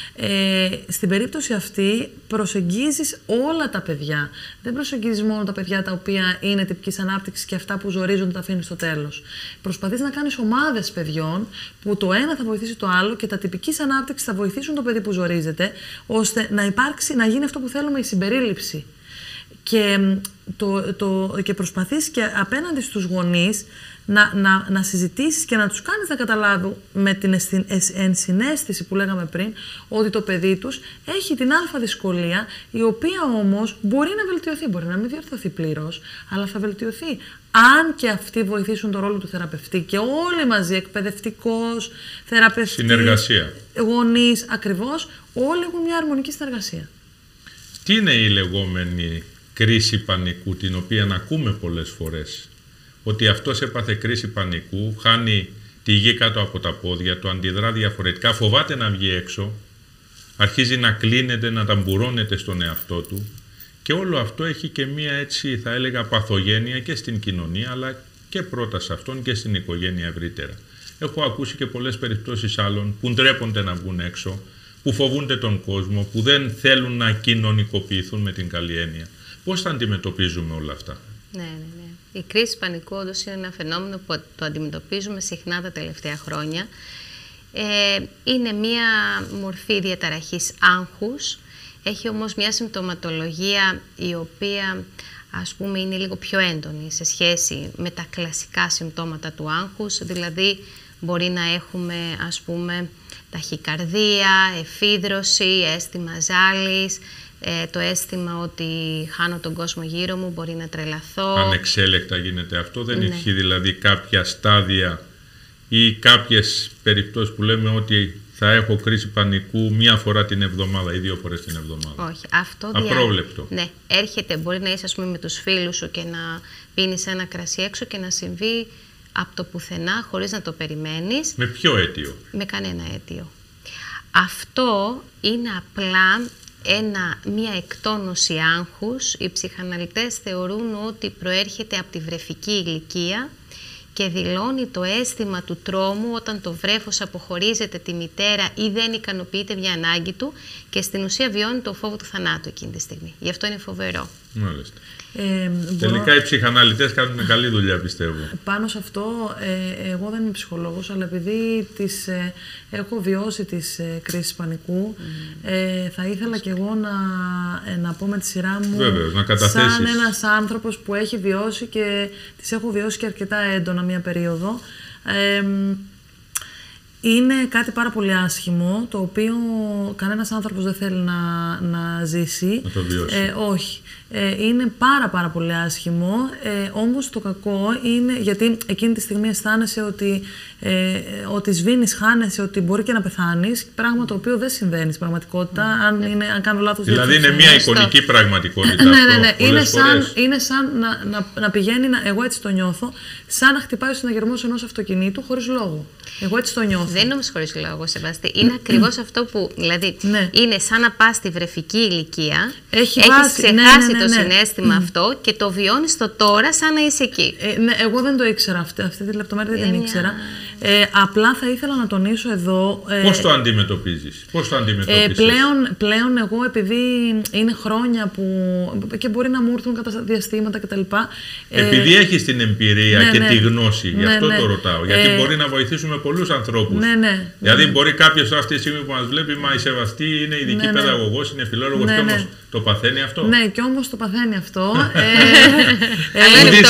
Ε, στην περίπτωση αυτή προσεγγίζεις όλα τα παιδιά. Δεν προσεγγίζεις μόνο τα παιδιά τα οποία είναι τυπικής ανάπτυξης και αυτά που ζορίζονται τα αφήνεις στο τέλος. Προσπαθείς να κάνεις ομάδες παιδιών που το ένα θα βοηθήσει το άλλο και τα τυπικής ανάπτυξης θα βοηθήσουν το παιδί που ζορίζεται, ώστε να υπάρξει, να γίνει αυτό που θέλουμε, η συμπερίληψη. Και, το, το, και προσπαθείς και απέναντι στους γονείς να, να, να συζητήσεις και να τους κάνεις να καταλάβουν με την ενσυναίσθηση που λέγαμε πριν ότι το παιδί τους έχει την αλφα δυσκολία, η οποία όμως μπορεί να βελτιωθεί, μπορεί να μην διορθωθεί πλήρως, αλλά θα βελτιωθεί αν και αυτοί βοηθήσουν το ρόλο του θεραπευτή και όλοι μαζί, εκπαιδευτικός, θεραπευτής, συνεργασία, γονείς, ακριβώς, όλοι έχουν μια αρμονική συνεργασία. Τι είναι η λεγόμενη κρίση πανικού, την οποία να ακούμε πολλές φορές, ότι αυτός έπαθε κρίση πανικού, χάνει τη γη κάτω από τα πόδια του, αντιδρά διαφορετικά, φοβάται να βγει έξω, αρχίζει να κλείνεται, να ταμπουρώνεται στον εαυτό του και όλο αυτό έχει και μία, έτσι θα έλεγα, παθογένεια και στην κοινωνία αλλά και πρώτα σε αυτόν και στην οικογένεια ευρύτερα. Έχω ακούσει και πολλές περιπτώσεις άλλων που ντρέπονται να βγουν έξω, που φοβούνται τον κόσμο, που δεν θέλουν να κοινωνικοποιηθούν με την καλή έννοια. Πώς θα αντιμετωπίζουμε όλα αυτά? Ναι, ναι, ναι. Η κρίση πανικού όντως είναι ένα φαινόμενο που το αντιμετωπίζουμε συχνά τα τελευταία χρόνια. Ε, είναι μία μορφή διαταραχής άγχους. Έχει όμως μια συμπτωματολογία η οποία ας πούμε, είναι λίγο πιο έντονη σε σχέση με τα κλασικά συμπτώματα του άγχους, δηλαδή μπορεί να έχουμε, ας πούμε, ταχυκαρδία, εφίδρωση, αίσθημα ζάλης, ε, το αίσθημα ότι χάνω τον κόσμο γύρω μου, μπορεί να τρελαθώ. Ανεξέλεκτα γίνεται αυτό, δεν ναι. ισχύει δηλαδή κάποια στάδια ή κάποιες περιπτώσεις που λέμε ότι θα έχω κρίση πανικού μία φορά την εβδομάδα ή δύο φορές την εβδομάδα. Όχι, αυτό απρόβλεπτο. Δια... Ναι, έρχεται, μπορεί να είσαι, ας πούμε, με τους φίλους σου και να πίνεις ένα κρασί έξω και να συμβεί από το πουθενά, χωρίς να το περιμένεις. Με ποιο αίτιο? Με κανένα αίτιο. Αυτό είναι απλά ένα, μία εκτόνωση άγχους. Οι ψυχαναλυτές θεωρούν ότι προέρχεται από τη βρεφική ηλικία και δηλώνει το αίσθημα του τρόμου όταν το βρέφος αποχωρίζεται τη μητέρα ή δεν ικανοποιείται μια ανάγκη του και στην ουσία βιώνει το φόβο του θανάτου εκείνη τη στιγμή. Γι' αυτό είναι φοβερό. Μάλιστα. Ε, Τελικά μπορώ... οι ψυχαναλυτές κάνουν καλή δουλειά, πιστεύω. Πάνω σε αυτό, ε, εγώ δεν είμαι ψυχολόγος, αλλά επειδή τις, ε, έχω βιώσει τις ε, κρίσεις πανικού, mm. ε, θα ήθελα κι εγώ να, ε, να πω με τη σειρά μου, Βέβαιος, να καταθέσεις. Σαν ένας άνθρωπος που έχει βιώσει και τις έχω βιώσει και αρκετά έντονα μία περίοδο. Ε, Είναι κάτι πάρα πολύ άσχημο, το οποίο κανένας άνθρωπος δεν θέλει να, να ζήσει. Να το βιώσει. Ε, όχι. Ε, είναι πάρα πάρα πολύ άσχημο, ε, όμως το κακό είναι, γιατί εκείνη τη στιγμή αισθάνεσαι ότι, ε, ότι σβήνεις, χάνεσαι, ότι μπορεί και να πεθάνεις, πράγμα το οποίο δεν συμβαίνει στην πραγματικότητα, αν, είναι, αν κάνω λάθος. Δηλαδή είναι μια εικονική πραγματικότητα. Ναι, αυτό, ναι, ναι. Είναι σαν, φορές. είναι σαν να, να, να πηγαίνει, να, εγώ έτσι το νιώθω, σαν να χτυπάει ο συναγερμός ενός αυτοκινήτου χωρίς λόγο. Εγώ έτσι το νιώθω. Δεν είναι όμως χωρίς λόγο, Σεβαστή. Είναι ακριβώς αυτό που, δηλαδή, ναι. είναι σαν να πας στη βρεφική ηλικία, Έχει έχεις βάση, ξεχάσει ναι, ναι, ναι, το ναι. συναίσθημα Mm. αυτό και το βιώνεις στο τώρα σαν να είσαι εκεί. Ε, ναι, εγώ δεν το ήξερα αυτή, αυτή τη λεπτομέρεια, δεν την μια... ήξερα. Ε, απλά θα ήθελα να τονίσω εδώ... Ε, Πώς το αντιμετωπίζεις, πώς το αντιμετωπίζεις. Ε, πλέον, πλέον εγώ, επειδή είναι χρόνια που και μπορεί να μου έρθουν κατά διαστήματα κτλ. Επειδή ε, έχεις την εμπειρία ναι, και ναι, τη γνώση, γι' αυτό ναι, ναι. το ρωτάω. Γιατί ε, μπορεί να βοηθήσουμε πολλούς ανθρώπους. Ναι, ναι, δηλαδή ναι. μπορεί κάποιος αυτή τη στιγμή που μας βλέπει, μα η Σεβαστή είναι ειδική ναι, ναι. παιδαγωγός, είναι φιλόλογος, ναι, και όμως ναι. το παθαίνει αυτό. Ναι, και όμως το παθαίνει αυτό. ε, ε, ε,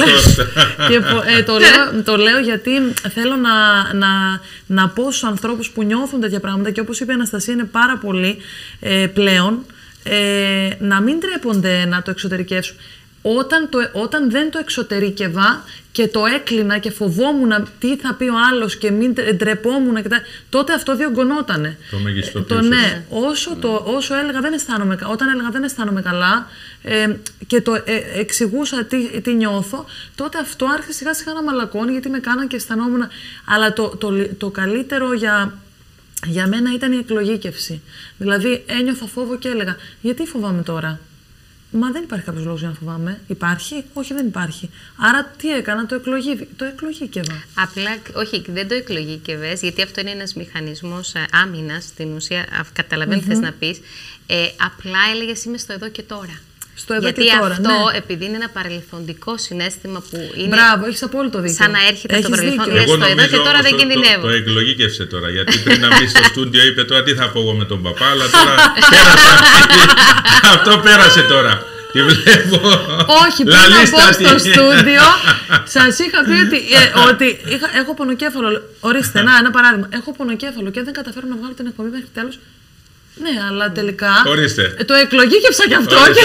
και ε, το, λέω, το λέω γιατί θέλω να, να, να πω στους ανθρώπους που νιώθουν τέτοια πράγματα και όπως είπε η Αναστασία είναι πάρα πολύ ε, πλέον ε, να μην τρέπονται να το εξωτερικεύσουν. Όταν, το, όταν δεν το εξωτερικεύα και το έκλεινα και φοβόμουν τι θα πει ο άλλος και μην ντρεπόμουν και τα, τότε αυτό διωγγωνότανε. Το μεγιστοποιούσες. Το ναι, όσο, το, όσο έλεγα δεν αισθάνομαι, όταν έλεγα δεν αισθάνομαι καλά ε, και το ε, εξηγούσα τι, τι νιώθω, τότε αυτό άρχισε σιγά σιγά να μαλακώνει γιατί με κάναν και αισθανόμουν. Αλλά το, το, το, το καλύτερο για... Για μένα ήταν η εκλογήκευση. Δηλαδή ένιωθα φόβο και έλεγα γιατί φοβάμαι τώρα. Μα δεν υπάρχει κάποιος λόγος για να φοβάμαι. Υπάρχει? Όχι, δεν υπάρχει. Άρα τι έκανα, το, εκλογή, το εκλογήκευα. Απλά, όχι, δεν το εκλογήκευες, γιατί αυτό είναι ένας μηχανισμός άμυνας, στην ουσία, καταλαβαίνω τι mm-hmm. θες να πεις. Ε, απλά έλεγες είμαι στο εδώ και τώρα. Στο εδώ γιατί και τώρα, αυτό, ναι. επειδή είναι ένα παρελθοντικό συναίσθημα που είναι. Μπράβο, έχεις απόλυτο δίκιο. Σαν να έρχεται έχεις το παρελθόν. Λες στο εδώ και τώρα δεν κινδυνεύω. Το, το εκλογήκευσε τώρα. Γιατί πριν να μπει στο στούντιο είπε τώρα τι θα πω εγώ με τον παπά, αλλά τώρα πέρασε. Αυτό πέρασε τώρα. Τη βλέπω. Όχι, πριν να πω στο στούντιο, σας είχα πει ότι, ε, ότι είχα, έχω πονοκέφαλο. Ορίστε, να, ένα παράδειγμα. Έχω πονοκέφαλο και δεν καταφέρω να βγάλω την εκπομπή μέχρι τέλος. Ναι, αλλά τελικά. Ορίστε. Το εκλογήκευσα κι αυτό. Ορίστε, και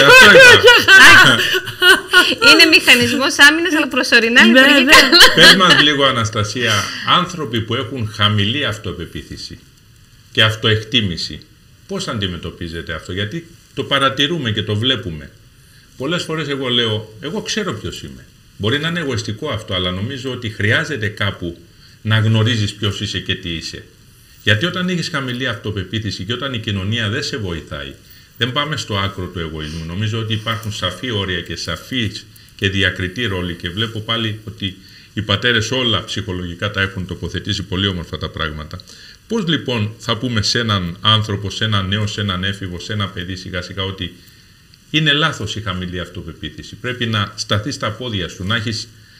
αυτό είναι μηχανισμός άμυνας, αλλά προσωρινά ναι, λειτουργεί ναι. καλά. Πες μας λίγο, Αναστασία, άνθρωποι που έχουν χαμηλή αυτοπεποίθηση και αυτοεκτίμηση, πώς αντιμετωπίζετε αυτό? Γιατί το παρατηρούμε και το βλέπουμε. Πολλές φορές εγώ λέω, εγώ ξέρω ποιος είμαι. Μπορεί να είναι εγωιστικό αυτό, αλλά νομίζω ότι χρειάζεται κάπου να γνωρίζεις ποιος είσαι και τι είσαι. Γιατί όταν έχεις χαμηλή αυτοπεποίθηση και όταν η κοινωνία δεν σε βοηθάει, δεν πάμε στο άκρο του εγωισμού. Νομίζω ότι υπάρχουν σαφή όρια και σαφείς και διακριτή ρόλοι και βλέπω πάλι ότι οι πατέρες όλα ψυχολογικά τα έχουν τοποθετήσει πολύ όμορφα τα πράγματα. Πώς λοιπόν θα πούμε σε έναν άνθρωπο, σε έναν νέο, σε έναν έφηβο, σε ένα παιδί σιγά σιγά ότι είναι λάθος η χαμηλή αυτοπεποίθηση. Πρέπει να σταθείς στα πόδια σου, να έχεις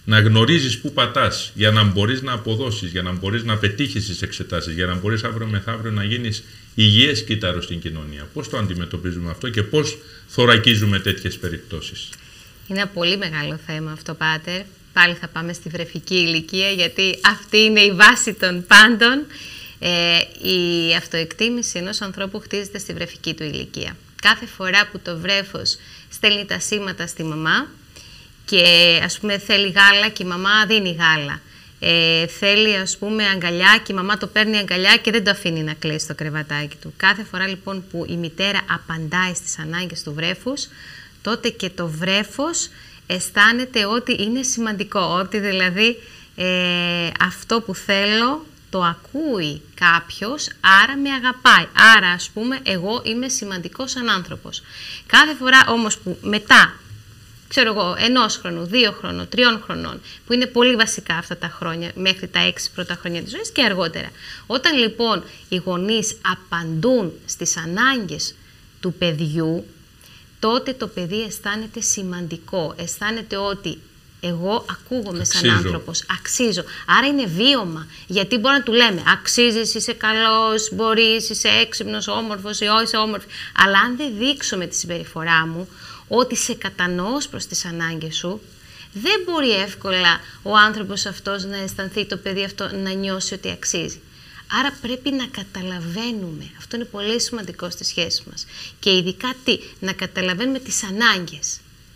Να γνωρίζεις πού πατάς, για να μπορείς να αποδώσεις, για να μπορείς να πετύχεις τις εξετάσεις, για να μπορείς αύριο μεθαύριο να γίνεις υγιές κύτταρο στην κοινωνία. Πώς το αντιμετωπίζουμε αυτό και πώς θωρακίζουμε τέτοιες περιπτώσεις? Είναι ένα πολύ μεγάλο θέμα αυτό, Πάτερ. Πάλι θα πάμε στη βρεφική ηλικία, γιατί αυτή είναι η βάση των πάντων. Ε, η αυτοεκτίμηση ενός ανθρώπου χτίζεται στη βρεφική του ηλικία. Κάθε φορά που το βρέφος στέλνει τα σήματα στη μαμά και ας πούμε θέλει γάλα και η μαμά δίνει γάλα, ε, θέλει ας πούμε αγκαλιά και η μαμά το παίρνει αγκαλιά και δεν το αφήνει να κλαίσει στο κρεβατάκι του. Κάθε φορά λοιπόν που η μητέρα απαντάει στις ανάγκες του βρέφους, τότε και το βρέφος αισθάνεται ότι είναι σημαντικό, ότι δηλαδή ε, αυτό που θέλω το ακούει κάποιος, άρα με αγαπάει. Άρα, ας πούμε, εγώ είμαι σημαντικός σαν άνθρωπος. Κάθε φορά όμως που μετά, ξέρω εγώ, ενός χρόνου, δύο χρόνων, τριών χρονών, που είναι πολύ βασικά αυτά τα χρόνια, μέχρι τα έξι πρώτα χρόνια της ζωής και αργότερα. Όταν λοιπόν οι γονείς απαντούν στις ανάγκες του παιδιού, τότε το παιδί αισθάνεται σημαντικό, αισθάνεται ότι εγώ ακούγομαι σαν άνθρωπος, αξίζω. Άρα είναι βίωμα, γιατί μπορεί να του λέμε αξίζεις, είσαι καλός, μπορείς, είσαι έξυπνος, όμορφος ή όχι είσαι όμορφη. Αλλά αν δεν δείξω με τη συμπεριφορά μου ότι σε κατανοώ προς τις ανάγκες σου, δεν μπορεί εύκολα ο άνθρωπος αυτός να αισθανθεί, το παιδί αυτό να νιώσει ότι αξίζει. Άρα πρέπει να καταλαβαίνουμε, αυτό είναι πολύ σημαντικό στη σχέση μας. Και ειδικά τι, να καταλαβαίνουμε τις ανάγκες.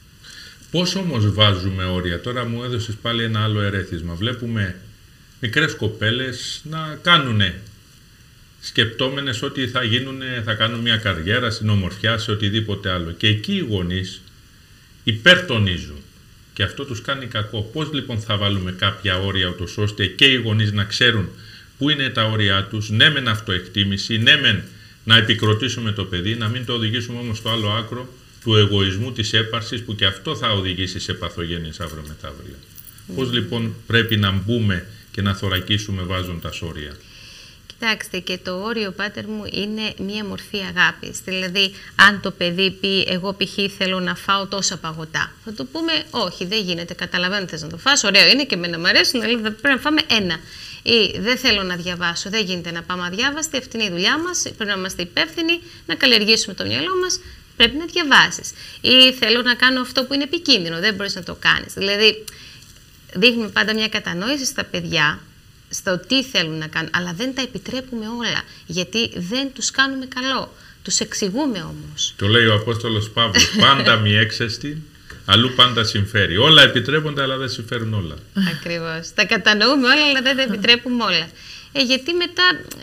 Πώς όμως βάζουμε όρια? Τώρα μου έδωσες πάλι ένα άλλο ερέθισμα. Βλέπουμε μικρές κοπέλες να κάνουνε, σκεπτόμενες ότι θα γίνουνε, θα κάνουν μια καριέρα στην ομορφιά, σε οτιδήποτε άλλο. Και εκεί οι γονείς υπερτονίζουν. Και αυτό τους κάνει κακό. Πώς λοιπόν θα βάλουμε κάποια όρια, ούτως ώστε και οι γονείς να ξέρουν πού είναι τα όρια τους, ναι μεν αυτοεκτίμηση, ναι μεν να επικροτήσουμε το παιδί, να μην το οδηγήσουμε όμως στο άλλο άκρο του εγωισμού, της έπαρσης, που και αυτό θα οδηγήσει σε παθογένειες αύριο μεθαύριο. Mm. Πώς λοιπόν πρέπει να μπούμε και να θωρακίσουμε βάζοντας όρια? Κοιτάξτε, και το όριο, Πάτερ μου, είναι μία μορφή αγάπης. Δηλαδή, αν το παιδί πει, εγώ π.χ. θέλω να φάω τόσα παγωτά, θα του πούμε, όχι, δεν γίνεται, καταλαβαίνω θες να το φας, ωραίο είναι και εμένα μου αρέσουν, αλλά πρέπει να φάμε ένα. Ή δεν θέλω να διαβάσω, δεν γίνεται να πάμε αδιάβαστοι, αυτή είναι η δουλειά μας, πρέπει να είμαστε υπεύθυνοι, να καλλιεργήσουμε το μυαλό μας, πρέπει να διαβάσεις. Ή θέλω να κάνω αυτό που είναι επικίνδυνο, δεν μπορείς να το κάνεις. Δηλαδή, δείχνουμε πάντα μια κατανόηση στα παιδιά, στο τι θέλουν να κάνουν, αλλά δεν τα επιτρέπουμε όλα, γιατί δεν τους κάνουμε καλό. Τους εξηγούμε όμως. Το λέει ο Απόστολος Παύλος, πάντα μη έξεστη, αλλού πάντα συμφέρει. Όλα επιτρέπονται, αλλά δεν συμφέρουν όλα. Ακριβώς. Τα κατανοούμε όλα, αλλά δεν τα επιτρέπουμε όλα. Ε, γιατί μετά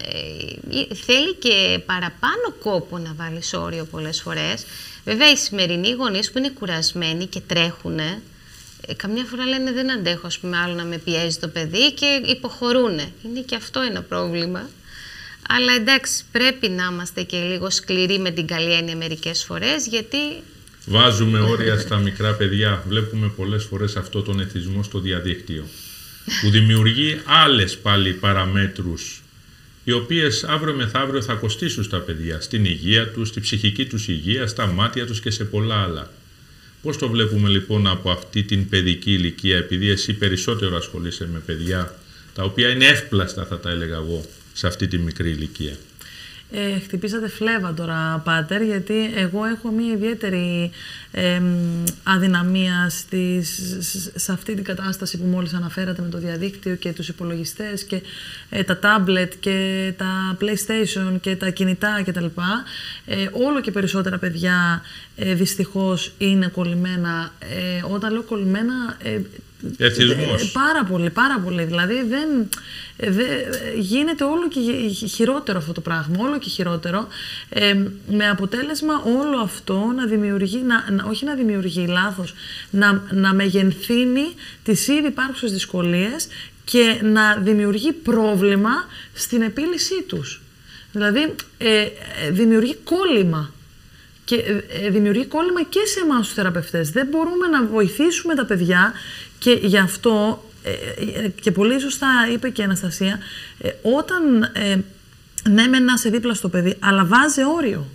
ε, θέλει και παραπάνω κόπο να βάλεις όριο πολλές φορές. Βέβαια, οι σημερινοί γονείς που είναι κουρασμένοι και τρέχουν, ε, καμιά φορά λένε δεν αντέχω, ας πούμε, άλλο να με πιέζει το παιδί και υποχωρούνε. Είναι και αυτό ένα πρόβλημα. Αλλά εντάξει, πρέπει να είμαστε και λίγο σκληροί με την καλή έννοια μερικές φορές, γιατί... Βάζουμε όρια στα μικρά παιδιά. Βλέπουμε πολλές φορές αυτό τον εθισμό στο διαδίκτυο, που δημιουργεί άλλες πάλι παραμέτρους, οι οποίες αύριο μεθαύριο θα κοστίσουν στα παιδιά, στην υγεία τους, στη ψυχική τους υγεία, στα μάτια τους και σε πολλά άλλα. Πώς το βλέπουμε λοιπόν από αυτή την παιδική ηλικία, επειδή εσύ περισσότερο ασχολείσαι με παιδιά, τα οποία είναι εύπλαστα, θα τα έλεγα εγώ, σε αυτή τη μικρή ηλικία? Ε, χτυπήσατε φλέβα τώρα, Πάτερ, γιατί εγώ έχω μια ιδιαίτερη ε, αδυναμία στις, σε αυτή την κατάσταση που μόλις αναφέρατε με το διαδίκτυο και τους υπολογιστές και ε, τα τάμπλετ και τα PlayStation και τα κινητά κτλ. Ε, όλο και περισσότερα παιδιά ε, δυστυχώς είναι κολλημένα. Ε, όταν λέω κολλημένα... Ε, Εθισμός. Πάρα πολύ, πάρα πολύ. Δηλαδή δεν, δεν, γίνεται όλο και χειρότερο αυτό το πράγμα, όλο και χειρότερο, ε, με αποτέλεσμα όλο αυτό να δημιουργεί, να, να, όχι να δημιουργεί, λάθος, να, να μεγενθύνει τις ήδη υπάρχουσες δυσκολίες και να δημιουργεί πρόβλημα στην επίλυσή τους. Δηλαδή ε, δημιουργεί κόλλημα. Και ε, δημιουργεί κόλλημα και σε εμάς τους θεραπευτές. Δεν μπορούμε να βοηθήσουμε τα παιδιά και γι' αυτό, ε, και πολύ σωστά είπε και η Αναστασία, ε, όταν ε, ναι μεν να είσαι δίπλα στο παιδί, αλλά βάζε όριο.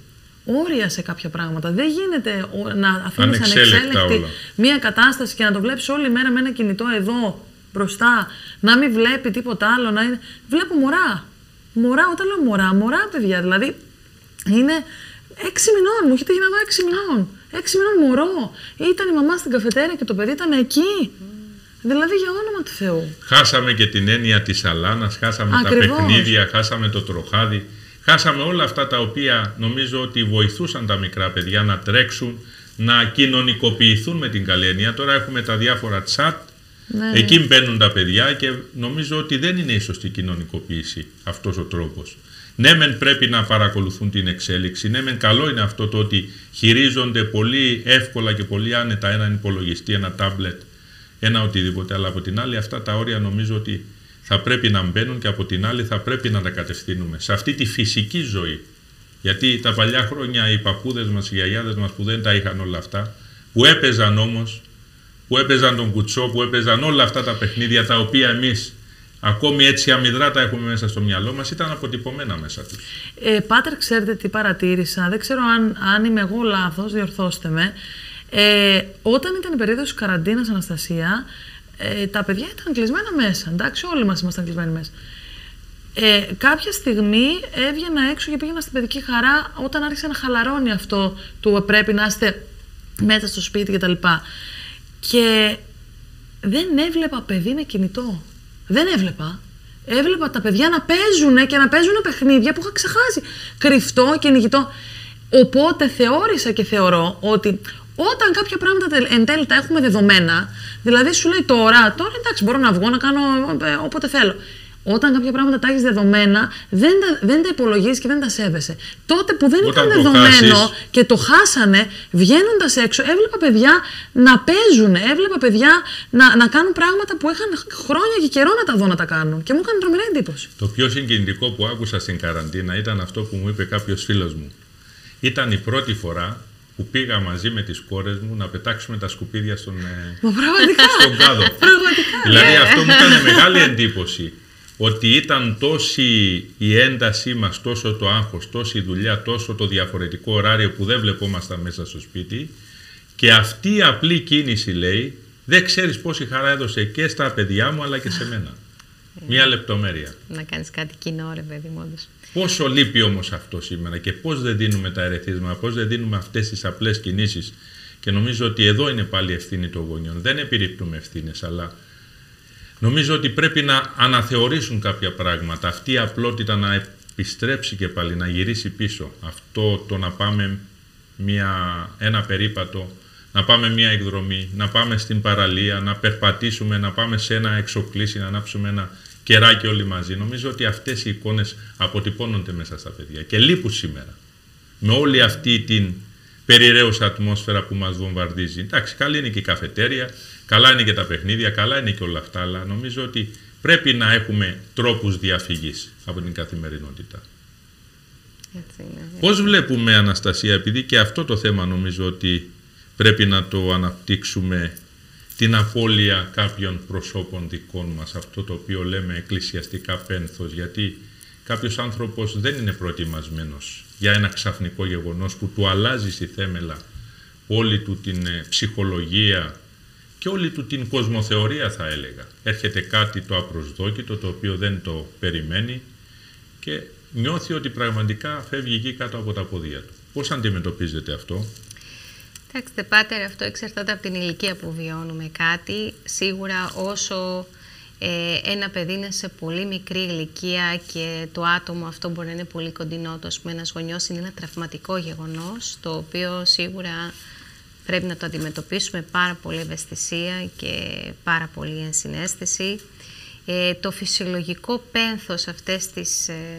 όρια σε κάποια πράγματα. Δεν γίνεται να αφήνεις ανεξέλεγκτη μία κατάσταση και να το βλέπεις όλη μέρα με ένα κινητό εδώ μπροστά, να μην βλέπει τίποτα άλλο. Να είναι... Βλέπω μωρά. Μωρά, όταν λέω μωρά, μωρά παιδιά. Δηλαδή είναι έξι μηνών. Μου έχει τύχει να δω έξι μηνών. Έξι μηνών μωρό. Ήταν η μαμά στην καφετέρια και το παιδί ήταν εκεί. Mm. Δηλαδή για όνομα του Θεού. Χάσαμε και την έννοια της αλάνας, χάσαμε Ακριβώς. τα παιχνίδια, χάσαμε το τροχάδι. Χάσαμε όλα αυτά τα οποία νομίζω ότι βοηθούσαν τα μικρά παιδιά να τρέξουν, να κοινωνικοποιηθούν με την καλή έννοια. Τώρα έχουμε τα διάφορα chat, ναι. εκεί μπαίνουν τα παιδιά και νομίζω ότι δεν είναι η σωστή κοινωνικοποίηση αυτός ο τρόπος. Ναι, μεν πρέπει να παρακολουθούν την εξέλιξη, ναι, μεν καλό είναι αυτό το ότι χειρίζονται πολύ εύκολα και πολύ άνετα έναν υπολογιστή, ένα τάμπλετ, ένα οτιδήποτε, αλλά από την άλλη αυτά τα όρια νομίζω ότι θα πρέπει να μπαίνουν και από την άλλη θα πρέπει να τα κατευθύνουμε σε αυτή τη φυσική ζωή. Γιατί τα παλιά χρόνια οι παππούδες μας, οι γιαγιάδες μας που δεν τα είχαν όλα αυτά, που έπαιζαν όμως, που έπαιζαν τον κουτσό, που έπαιζαν όλα αυτά τα παιχνίδια τα οποία εμείς ακόμη έτσι αμυδρά τα έχουμε μέσα στο μυαλό μας, ήταν αποτυπωμένα μέσα τους. Ε, Πάτερ, ξέρετε τι παρατήρησα, δεν ξέρω αν, αν είμαι εγώ λάθος, διορθώστε με. Ε, όταν ήταν η περίοδος της καραντίνας, Αναστασία, ε, τα παιδιά ήταν κλεισμένα μέσα. Εντάξει, όλοι μας ήμασταν κλεισμένοι μέσα. Ε, κάποια στιγμή έβγαινα έξω και πήγαινα στην παιδική χαρά όταν άρχισε να χαλαρώνει αυτό του πρέπει να είστε μέσα στο σπίτι κτλ. Και δεν έβλεπα παιδί με κινητό. Δεν έβλεπα. Έβλεπα τα παιδιά να παίζουν και να παίζουν παιχνίδια που είχα ξεχάσει. Κρυφτό, κυνηγητό. Οπότε θεώρησα και θεωρώ ότι όταν κάποια πράγματα εν τέλει τα έχουμε δεδομένα, δηλαδή σου λέει τώρα, τώρα εντάξει μπορώ να βγω να κάνω ε, όποτε θέλω. Όταν κάποια πράγματα τα έχεις δεδομένα, δεν τα, δεν τα υπολογίζεις και δεν τα σέβεσαι. Τότε που δεν όταν ήταν δεδομένο χάσεις. Και το χάσανε, βγαίνοντας έξω, έβλεπα παιδιά να παίζουν, έβλεπα παιδιά να, να κάνουν πράγματα που είχαν χρόνια και καιρό να τα δω να τα κάνουν. Και μου έκανε τρομερή εντύπωση. Το πιο συγκινητικό που άκουσα στην καραντίνα ήταν αυτό που μου είπε κάποιος φίλος μου. Ήταν η πρώτη φορά που πήγα μαζί με τις κόρες μου να πετάξουμε τα σκουπίδια στον, στον κάδο. Δηλαδή αυτό μου έκανε μεγάλη εντύπωση. Ότι ήταν τόση η έντασή μας, τόσο το άγχος, τόση η δουλειά, τόσο το διαφορετικό ωράριο που δεν βλεπόμασταν μέσα στο σπίτι και αυτή η απλή κίνηση, λέει, δεν ξέρεις πόση χαρά έδωσε και στα παιδιά μου αλλά και σε μένα. Μία λεπτομέρεια. Να κάνεις κάτι κοινό, ρε παιδί μου, όντως. Πόσο λείπει όμως αυτό σήμερα και πώς δεν δίνουμε τα ερεθίσματα, πώς δεν δίνουμε αυτές τις απλές κινήσεις. Και νομίζω ότι εδώ είναι πάλι ευθύνη των γονιών. Δεν επιρρύπτουμε ευθύνες, αλλά νομίζω ότι πρέπει να αναθεωρήσουν κάποια πράγματα. Αυτή η απλότητα να επιστρέψει και πάλι, να γυρίσει πίσω. Αυτό το να πάμε μια, ένα περίπατο, να πάμε μια εκδρομή, να πάμε στην παραλία, να περπατήσουμε, να πάμε σε ένα εξοκλήσι, να ανάψουμε ένα κεράκι όλοι μαζί. Νομίζω ότι αυτές οι εικόνες αποτυπώνονται μέσα στα παιδιά και λείπουν σήμερα. Με όλη αυτή την περιραίουσα ατμόσφαιρα που μας βομβαρδίζει. Εντάξει, καλή είναι και η καφετέρια, καλά είναι και τα παιχνίδια, καλά είναι και όλα αυτά, αλλά νομίζω ότι πρέπει να έχουμε τρόπους διαφυγής από την καθημερινότητα. Έτσι είναι. Πώς βλέπουμε, Αναστασία, επειδή και αυτό το θέμα νομίζω ότι πρέπει να το αναπτύξουμε, την απώλεια κάποιων προσώπων δικών μας, αυτό το οποίο λέμε εκκλησιαστικά πένθος, γιατί κάποιος άνθρωπος δεν είναι προετοιμασμένος για ένα ξαφνικό γεγονός που του αλλάζει στη θέμελα όλη του την ψυχολογία και όλη του την κοσμοθεωρία, θα έλεγα. Έρχεται κάτι το απροσδόκητο, το οποίο δεν το περιμένει και νιώθει ότι πραγματικά φεύγει εκεί κάτω από τα πόδια του. Πώς αντιμετωπίζετε αυτό? Κοιτάξτε, Πάτερ, αυτό εξαρτάται από την ηλικία που βιώνουμε κάτι. Σίγουρα όσο ε, ένα παιδί είναι σε πολύ μικρή ηλικία και το άτομο αυτό μπορεί να είναι πολύ κοντινό, το ας πούμε ένας γονιός είναι ένα τραυματικό γεγονός, το οποίο σίγουρα πρέπει να το αντιμετωπίσουμε πάρα πολύ ευαισθησία και πάρα πολύ ενσυναίσθηση. Ε, το φυσιολογικό πένθος αυτές τις ε,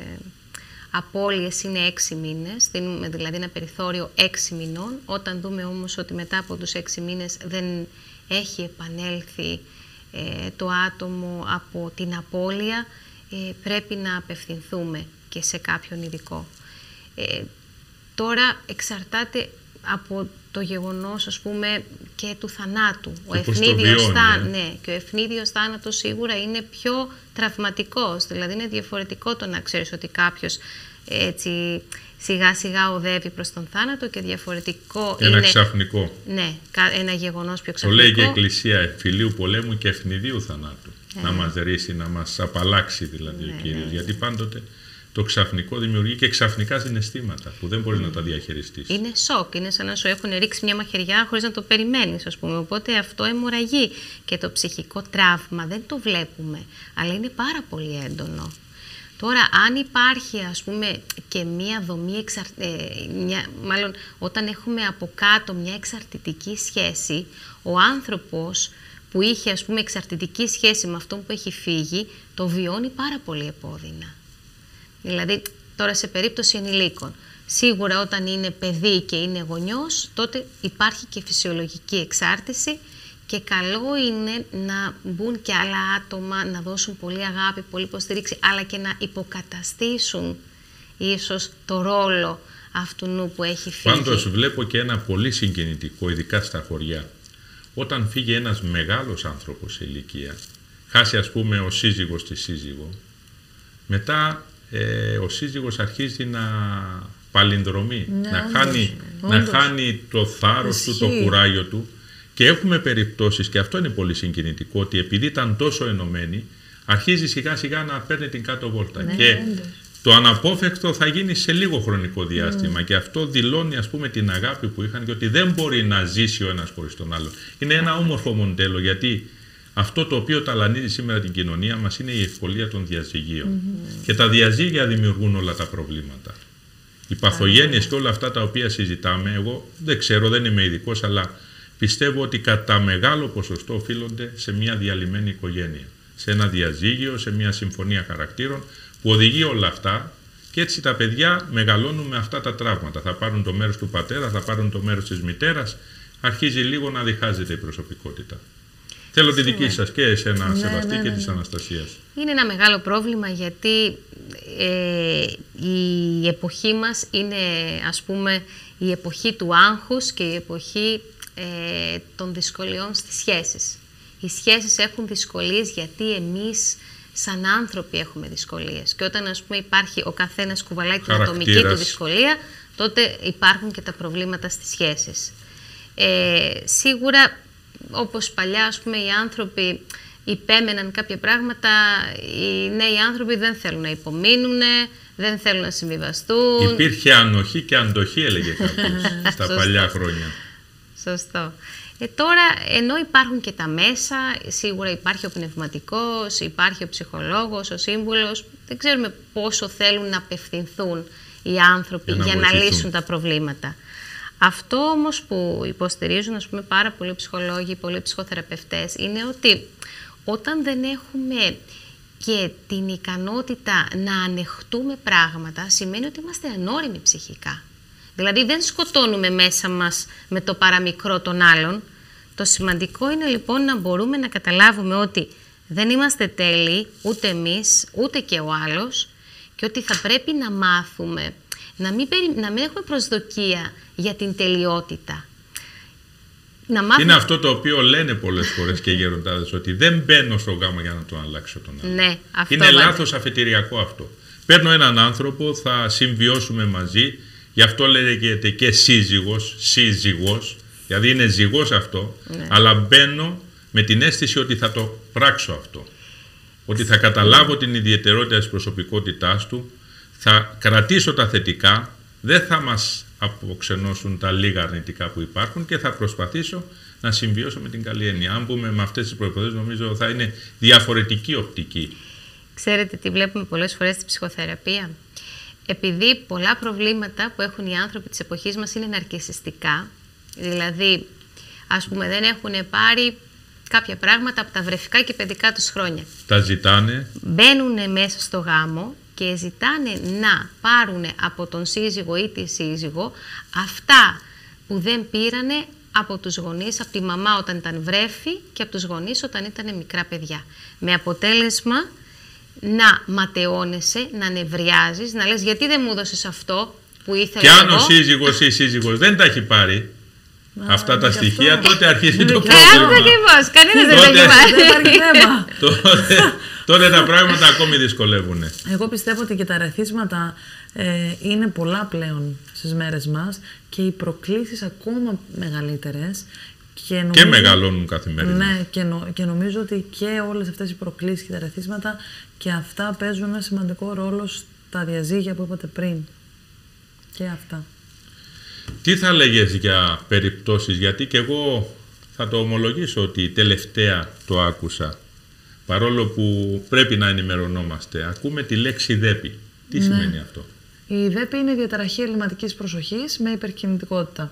απώλειες είναι έξι μήνες, δίνουμε δηλαδή ένα περιθώριο έξι μηνών. Όταν δούμε όμως ότι μετά από τους έξι μήνες δεν έχει επανέλθει ε, το άτομο από την απώλεια, ε, πρέπει να απευθυνθούμε και σε κάποιον ειδικό. Ε, τώρα εξαρτάται από το γεγονός, ας πούμε, και του θανάτου. Ο ευνίδιος, θά... ε? ναι, και ο ευνίδιος θάνατος σίγουρα είναι πιο τραυματικός. Δηλαδή είναι διαφορετικό το να ξέρεις ότι κάποιος έτσι σιγά σιγά οδεύει προς τον θάνατο και διαφορετικό ένα είναι... ξαφνικό. Ναι, ένα γεγονός πιο Το ξαφνικό. λέει και η Εκκλησία, εμφυλίου πολέμου και ευνηδίου θανάτου. Ε. Να μας ρίξει, να μας απαλλάξει δηλαδή Ναι, ο Κύριος. ναι. Γιατί πάντοτε το ξαφνικό δημιουργεί και ξαφνικά συναισθήματα που δεν μπορείς mm. να τα διαχειριστείς. Είναι σοκ, είναι σαν να σου έχουν ρίξει μια μαχαιριά χωρίς να το περιμένεις, ας πούμε. Οπότε αυτό αιμορραγεί. Και το ψυχικό τραύμα δεν το βλέπουμε, αλλά είναι πάρα πολύ έντονο. Τώρα, αν υπάρχει, ας πούμε, και μία δομή, εξαρ... ε, μια... μάλλον όταν έχουμε από κάτω μια εξαρτητική σχέση, ο άνθρωπος που είχε, ας πούμε, εξαρτητική σχέση με αυτόν που έχει φύγει, το βιώνει πάρα πολύ επώδυνα. Δηλαδή, τώρα σε περίπτωση ενηλίκων, σίγουρα όταν είναι παιδί και είναι γονιός, τότε υπάρχει και φυσιολογική εξάρτηση και καλό είναι να μπουν και άλλα άτομα, να δώσουν πολύ αγάπη, πολύ υποστήριξη, αλλά και να υποκαταστήσουν ίσως το ρόλο αυτού που έχει φύγει. Πάντως βλέπω και ένα πολύ συγκινητικό, ειδικά στα χωριά. Όταν φύγει ένας μεγάλος άνθρωπος σε ηλικία, χάσει ας πούμε ο σύζυγος τη σύζυγο, μετά ε, ο σύζυγος αρχίζει να παλινδρομεί, ναι, να, χάνει, να χάνει το θάρρος Ισχύει. του, το κουράγιο του. Και έχουμε περιπτώσεις, και αυτό είναι πολύ συγκινητικό, ότι επειδή ήταν τόσο ενωμένοι, αρχίζει σιγά σιγά να παίρνει την κάτω βόλτα. Ναι, και ναι. το αναπόφευκτο θα γίνει σε λίγο χρονικό διάστημα. Mm. Και αυτό δηλώνει ας πούμε την αγάπη που είχαν και ότι δεν μπορεί να ζήσει ο ένας χωρίς τον άλλον. Είναι ένα όμορφο μοντέλο, γιατί αυτό το οποίο ταλανίζει σήμερα την κοινωνία μας είναι η ευκολία των διαζυγίων. Mm-hmm. Και τα διαζύγια δημιουργούν όλα τα προβλήματα. Οι παθογένειες και όλα αυτά τα οποία συζητάμε, εγώ δεν ξέρω, δεν είμαι ειδικός, αλλά πιστεύω ότι κατά μεγάλο ποσοστό οφείλονται σε μια διαλυμένη οικογένεια, σε ένα διαζύγιο, σε μια συμφωνία χαρακτήρων που οδηγεί όλα αυτά, και έτσι τα παιδιά μεγαλώνουν με αυτά τα τραύματα. Θα πάρουν το μέρος του πατέρα, θα πάρουν το μέρος της μητέρας, αρχίζει λίγο να διχάζεται η προσωπικότητα. Θέλω τη δική σας και εσένα, ναι, Σεβαστή, ναι, ναι, ναι. και της Αναστασίας. Είναι ένα μεγάλο πρόβλημα, γιατί ε, η εποχή μας είναι, ας πούμε, η εποχή του άγχους και η εποχή ε, των δυσκολιών στις σχέσεις. Οι σχέσεις έχουν δυσκολίες γιατί εμείς σαν άνθρωποι έχουμε δυσκολίες. Και όταν, ας πούμε, υπάρχει ο καθένας κουβαλάει την ατομική του δυσκολία, τότε υπάρχουν και τα προβλήματα στις σχέσεις. Ε, σίγουρα, όπως παλιά, ας πούμε, οι άνθρωποι υπέμεναν κάποια πράγματα, οι νέοι άνθρωποι δεν θέλουν να υπομείνουν, δεν θέλουν να συμβιβαστούν. Υπήρχε ανοχή και αντοχή, έλεγε κάποιος, στα παλιά χρόνια. Σωστό. Ε, τώρα, ενώ υπάρχουν και τα μέσα, σίγουρα υπάρχει ο πνευματικός, υπάρχει ο ψυχολόγος, ο σύμβουλος, δεν ξέρουμε πόσο θέλουν να απευθυνθούν οι άνθρωποι για να, για να λύσουν τα προβλήματα. Αυτό όμως που υποστηρίζουν, ας πούμε, πάρα πολλοί ψυχολόγοι, πολλοί ψυχοθεραπευτές, είναι ότι όταν δεν έχουμε και την ικανότητα να ανεχτούμε πράγματα, σημαίνει ότι είμαστε ανώριμοι ψυχικά. Δηλαδή δεν σκοτώνουμε μέσα μας με το παραμικρό των άλλων. Το σημαντικό είναι λοιπόν να μπορούμε να καταλάβουμε ότι δεν είμαστε τέλειοι, ούτε εμείς, ούτε και ο άλλος, και ότι θα πρέπει να μάθουμε, να μην, περι... να μην έχουμε προσδοκία για την τελειότητα. Να μάθουμε... Είναι αυτό το οποίο λένε πολλές φορές και οι γεροντάδες, ότι δεν μπαίνω στο γάμο για να τον αλλάξω τον άλλο. Ναι, αυτό είναι βάλε. λάθος αφετηριακό αυτό. Παίρνω έναν άνθρωπο, θα συμβιώσουμε μαζί, γι' αυτό λέγεται και σύζυγος, σύζυγος, δηλαδή είναι ζυγός αυτό, ναι. αλλά μπαίνω με την αίσθηση ότι θα το πράξω αυτό. Ότι θα καταλάβω την ιδιαιτερότητα της προσωπικότητάς του, θα κρατήσω τα θετικά, δεν θα μας αποξενώσουν τα λίγα αρνητικά που υπάρχουν και θα προσπαθήσω να συμβιώσω με την καλή έννοια. Αν μπούμε με αυτές τις προϋποθέσεις, νομίζω θα είναι διαφορετική οπτική. Ξέρετε τι βλέπουμε πολλές φορές στη ψυχοθεραπεία? Επειδή πολλά προβλήματα που έχουν οι άνθρωποι της εποχής μας είναι ναρκισσιστικά, δηλαδή, ας πούμε, δεν έχουν πάρει κάποια πράγματα από τα βρεφικά και παιδικά τους χρόνια. Τα ζητάνε. Μπαίνουν μέσα στο γάμο και ζητάνε να πάρουν από τον σύζυγο ή τη σύζυγο αυτά που δεν πήρανε από τους γονείς, από τη μαμά όταν ήταν βρέφη και από τους γονείς όταν ήταν μικρά παιδιά. Με αποτέλεσμα να ματαιώνεσαι, να νευριάζεις, να λες γιατί δεν μου έδωσες αυτό που ήθελα εγώ. Και αν εγώ. ο σύζυγος ή η σύζυγος δεν τα έχει πάρει Α, αυτά τα στοιχεία, αυτό. τότε αρχίζει το Ε, πρόβλημα. ακριβώς, κανένας δεν τα έχει πάρει. τότε, τότε τα πράγματα ακόμη δυσκολεύουν. Εγώ πιστεύω ότι και τα ρεθίσματα ε, είναι πολλά πλέον στις μέρες μας και οι προκλήσεις ακόμα μεγαλύτερες. Και, νομίζω, και μεγαλώνουν καθημερινά. Ναι, και, νο, και νομίζω ότι και όλες αυτές οι προκλήσεις και τα ρεθίσματα και αυτά παίζουν ένα σημαντικό ρόλο στα διαζύγια που είπατε πριν. Και αυτά. Τι θα λέγες για περιπτώσεις, γιατί και εγώ θα το ομολογήσω ότι τελευταία το άκουσα, παρόλο που πρέπει να ενημερωνόμαστε, ακούμε τη λέξη δέπη. Τι ναι. σημαίνει αυτό? Η δέπη είναι διαταραχή ελλειμματικής προσοχής με υπερκινητικότητα.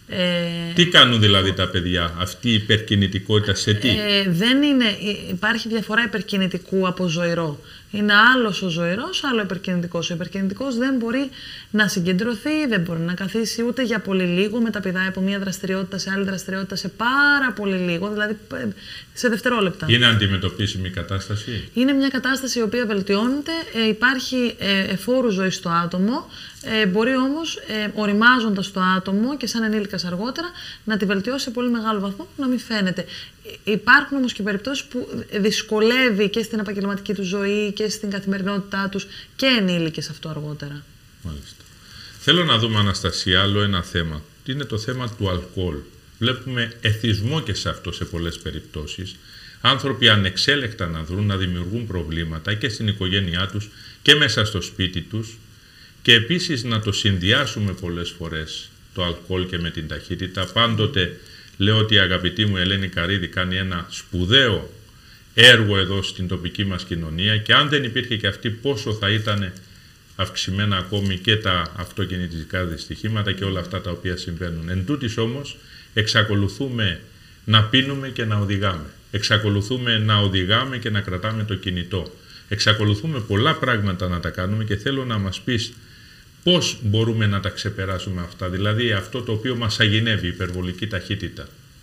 Ε, τι κάνουν δηλαδή τα παιδιά, αυτή η υπερκινητικότητα σε τι? Ε, δεν είναι, υπάρχει διαφορά υπερκινητικού από ζωηρό. Είναι άλλος ο ζωηρός, άλλο ο υπερκινητικός. Ο υπερκινητικός δεν μπορεί να συγκεντρωθεί, δεν μπορεί να καθίσει ούτε για πολύ λίγο, μεταπηδάει από μία δραστηριότητα σε άλλη δραστηριότητα σε πάρα πολύ λίγο, δηλαδή σε δευτερόλεπτα. Είναι αντιμετωπίσιμη κατάσταση? Είναι μια κατάσταση η οποία βελτιώνεται, ε, υπάρχει ε, εφόρου ζωή στο άτομο, ε, μπορεί όμως ε, οριμάζοντας το άτομο και σαν ενήλικας αργότερα να τη βελτιώσει σε πολύ μεγάλο βαθμό που να μην φαίνεται. Υπάρχουν όμως και περιπτώσεις που δυσκολεύει και στην επαγγελματική του ζωή και στην καθημερινότητά τους και ενήλικες αυτό αργότερα. Μάλιστα. Θέλω να δούμε, Αναστασία, άλλο ένα θέμα. Είναι το θέμα του αλκοόλ. Βλέπουμε εθισμό και σε αυτό σε πολλές περιπτώσεις. Άνθρωποι ανεξέλεκτα να δρουν, να δημιουργούν προβλήματα και στην οικογένειά τους και μέσα στο σπίτι τους και επίσης να το συνδυάσουμε πολλές φορές το αλκοόλ και με την ταχύτητα. Πάντοτε λέω ότι η αγαπητή μου Ελένη Καρύδη κάνει ένα σπουδαίο έργο εδώ στην τοπική μας κοινωνία και αν δεν υπήρχε και αυτή, πόσο θα ήταν αυξημένα ακόμη και τα αυτοκινητικά δυστυχήματα και όλα αυτά τα οποία συμβαίνουν. Εν τούτης όμως εξακολουθούμε να πίνουμε και να οδηγάμε. Εξακολουθούμε να οδηγάμε και να κρατάμε το κινητό. Εξακολουθούμε πολλά πράγματα να τα κάνουμε και θέλω να μας πεις πώς μπορούμε να τα ξεπεράσουμε αυτά. Δηλαδή αυτό το οποίο μας αγινεύει, η υπερβολική ταχύτητα.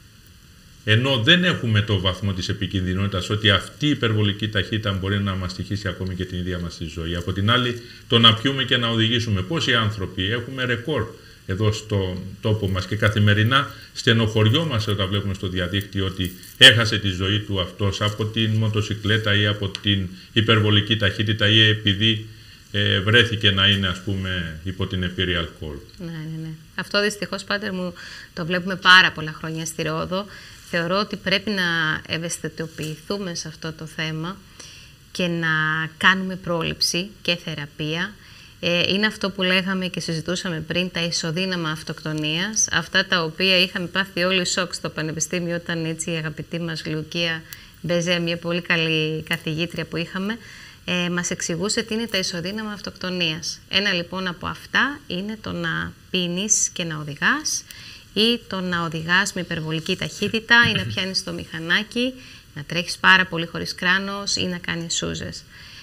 Ενώ δεν έχουμε το βαθμό της επικινδυνότητας ότι αυτή η υπερβολική ταχύτητα μπορεί να μας στοιχήσει ακόμη και την ίδια μας τη ζωή. Από την άλλη, το να πιούμε και να οδηγήσουμε. Πόσοι άνθρωποι έχουμε ρεκόρ εδώ στο τόπο μας και καθημερινά στενοχωριόμαστε όταν βλέπουμε στο διαδίκτυο ότι έχασε τη ζωή του αυτός από την μοτοσικλέτα ή από την υπερβολική ταχύτητα ή επειδή ε, βρέθηκε να είναι, ας πούμε, υπό την επίρρεια αλκοόλ. Ναι, ναι, ναι. Αυτό δυστυχώς, πάτερ μου, το βλέπουμε πάρα πολλά χρόνια στη Ρόδο. Θεωρώ ότι πρέπει να ευαισθητοποιηθούμε σε αυτό το θέμα και να κάνουμε πρόληψη και θεραπεία. Ε, είναι αυτό που λέγαμε και συζητούσαμε πριν, τα ισοδύναμα αυτοκτονίας, αυτά τα οποία είχαμε πάθει όλοι σοκ στο πανεπιστήμιο όταν έτσι η αγαπητή μας Λουκία Μπεζέ, μια πολύ καλή καθηγήτρια που είχαμε, ε, μας εξηγούσε τι είναι τα ισοδύναμα αυτοκτονίας. Ένα λοιπόν από αυτά είναι το να πίνεις και να οδηγάς ή το να οδηγάς με υπερβολική ταχύτητα ή να πιάνεις το μηχανάκι, να τρέχεις πάρα πολύ χωρίς κράνος ή να κάνεις σούζες.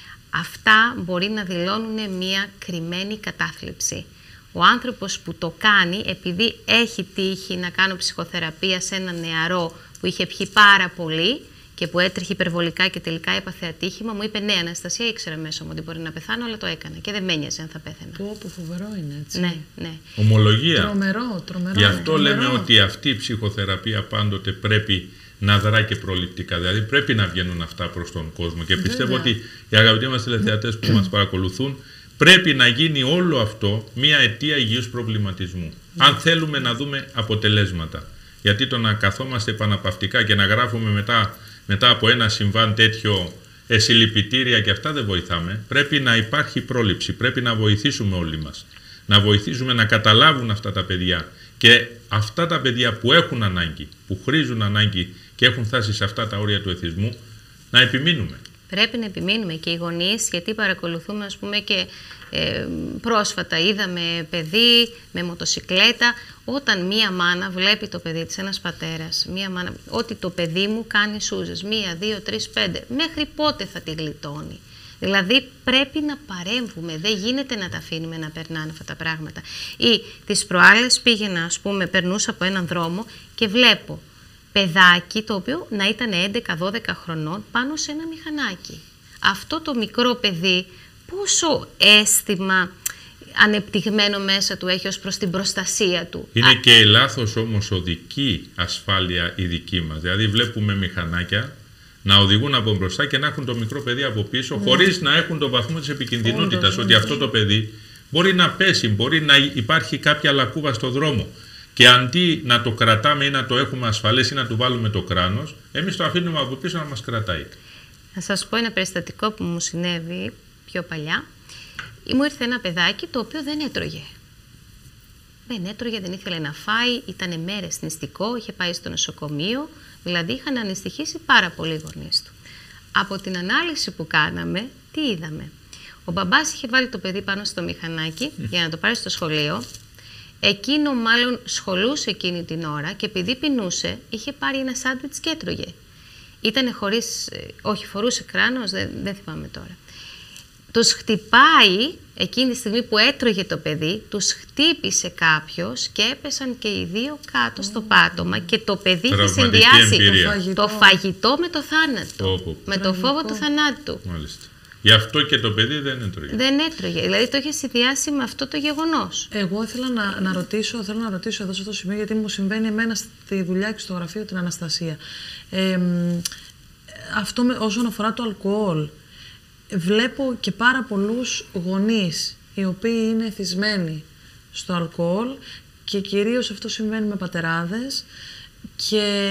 Αυτά μπορεί να δηλώνουν μια κρυμμένη κατάθλιψη. Ο άνθρωπος που το κάνει, επειδή έχει τύχει να κάνω ψυχοθεραπεία σε ένα νεαρό που είχε πιει πάρα πολύ και που έτρεχε υπερβολικά και τελικά έπαθε ατύχημα, μου είπε: ναι, Αναστασία, ήξερα μέσα μου ότι μπορεί να πεθάνω, αλλά το έκανα και δεν με ένοιαζε αν θα πέθαινα. Πω, πω, φοβερό είναι, έτσι. Ναι, ναι. Ομολογία. Τρομερό, τρομερό. Γι' αυτό τρομερό. λέμε ότι αυτή η ψυχοθεραπεία πάντοτε πρέπει να δρά και προληπτικά. Δηλαδή πρέπει να βγαίνουν αυτά προς τον κόσμο. Και πιστεύω Βέβαια. ότι οι αγαπητοί μας τηλεθεατές που μας παρακολουθούν, πρέπει να γίνει όλο αυτό μια αιτία υγιούς προβληματισμού. Αν θέλουμε να δούμε αποτελέσματα. Γιατί το να καθόμαστε επαναπαυτικά και να γράφουμε μετά, μετά από ένα συμβάν τέτοιο ε, συλληπιτήρια και αυτά δεν βοηθάμε. Πρέπει να υπάρχει πρόληψη. Πρέπει να βοηθήσουμε όλοι μας. Να βοηθήσουμε να καταλάβουν αυτά τα παιδιά. Και αυτά τα παιδιά που έχουν ανάγκη, που χρήζουν ανάγκη και έχουν φτάσει σε αυτά τα όρια του εθισμού, να επιμείνουμε. Πρέπει να επιμείνουμε και οι γονείς, γιατί παρακολουθούμε, ας πούμε, και ε, πρόσφατα είδαμε παιδί με μοτοσικλέτα. Όταν μία μάνα βλέπει το παιδί της, ένας πατέρας, μία μάνα, ότι το παιδί μου κάνει σούζες, μία, δύο, τρεις, πέντε, μέχρι πότε θα τη γλιτώνει? Δηλαδή πρέπει να παρέμβουμε, δεν γίνεται να τα αφήνουμε να περνάνε αυτά τα πράγματα. Ή τις προάλλες πήγαινα, ας πούμε, περνούσα από έναν δρόμο και βλέπω παιδάκι το οποίο να ήταν έντεκα δώδεκα χρονών πάνω σε ένα μηχανάκι. Αυτό το μικρό παιδί πόσο αίσθημα ανεπτυγμένο μέσα του έχει ως προς την προστασία του. Είναι Α... και η λάθος όμως οδική ασφάλεια η δική μας. Δηλαδή βλέπουμε μηχανάκια να οδηγούν από μπροστά και να έχουν το μικρό παιδί από πίσω, mm. χωρίς να έχουν τον βαθμό της επικινδυνότητας, ότι αυτό το παιδί μπορεί να πέσει, μπορεί να υπάρχει κάποια λακκούβα στο δρόμο. Και αντί να το κρατάμε ή να το έχουμε ασφαλές ή να του βάλουμε το κράνος, εμείς το αφήνουμε από πίσω να μας κρατάει. Θα σας πω ένα περιστατικό που μου συνέβη πιο παλιά. Μου ήρθε ένα παιδάκι το οποίο δεν έτρωγε. Δεν έτρωγε, δεν ήθελε να φάει, ήταν μέρες νηστικό, είχε πάει στο νοσοκομείο, δηλαδή είχαν ανησυχήσει πάρα πολύ οι γονείς του. Από την ανάλυση που κάναμε, τι είδαμε? Ο μπαμπάς είχε βάλει το παιδί πάνω στο μηχανάκι για να το πάρει στο σχολείο. Εκείνο μάλλον σχολούσε εκείνη την ώρα και επειδή πεινούσε, είχε πάρει ένα σάντουιτς και έτρωγε. Ήτανε χωρίς, όχι φορούσε κράνος, δεν, δεν θυμάμαι τώρα. Τους χτυπάει εκείνη τη στιγμή που έτρωγε το παιδί, τους χτύπησε κάποιος και έπεσαν και οι δύο κάτω στο πάτωμα και το παιδί είχε συνδυάσει το φαγητό. το φαγητό με το θάνατο, oh, oh. με το φόβο του θανάτου. Μάλιστα. Γι' αυτό και το παιδί δεν έτρωγε. Δεν έτρωγε. Δηλαδή το είχε συνδυάσει με αυτό το γεγονός. Εγώ ήθελα να, να, ρωτήσω, θέλω να ρωτήσω εδώ σε αυτό το σημείο, γιατί μου συμβαίνει εμένα στη δουλειά και στο γραφείο την Αναστασία. Ε, αυτό με, όσον αφορά το αλκοόλ, βλέπω και πάρα πολλούς γονείς οι οποίοι είναι εθισμένοι στο αλκοόλ και κυρίως αυτό συμβαίνει με πατεράδες και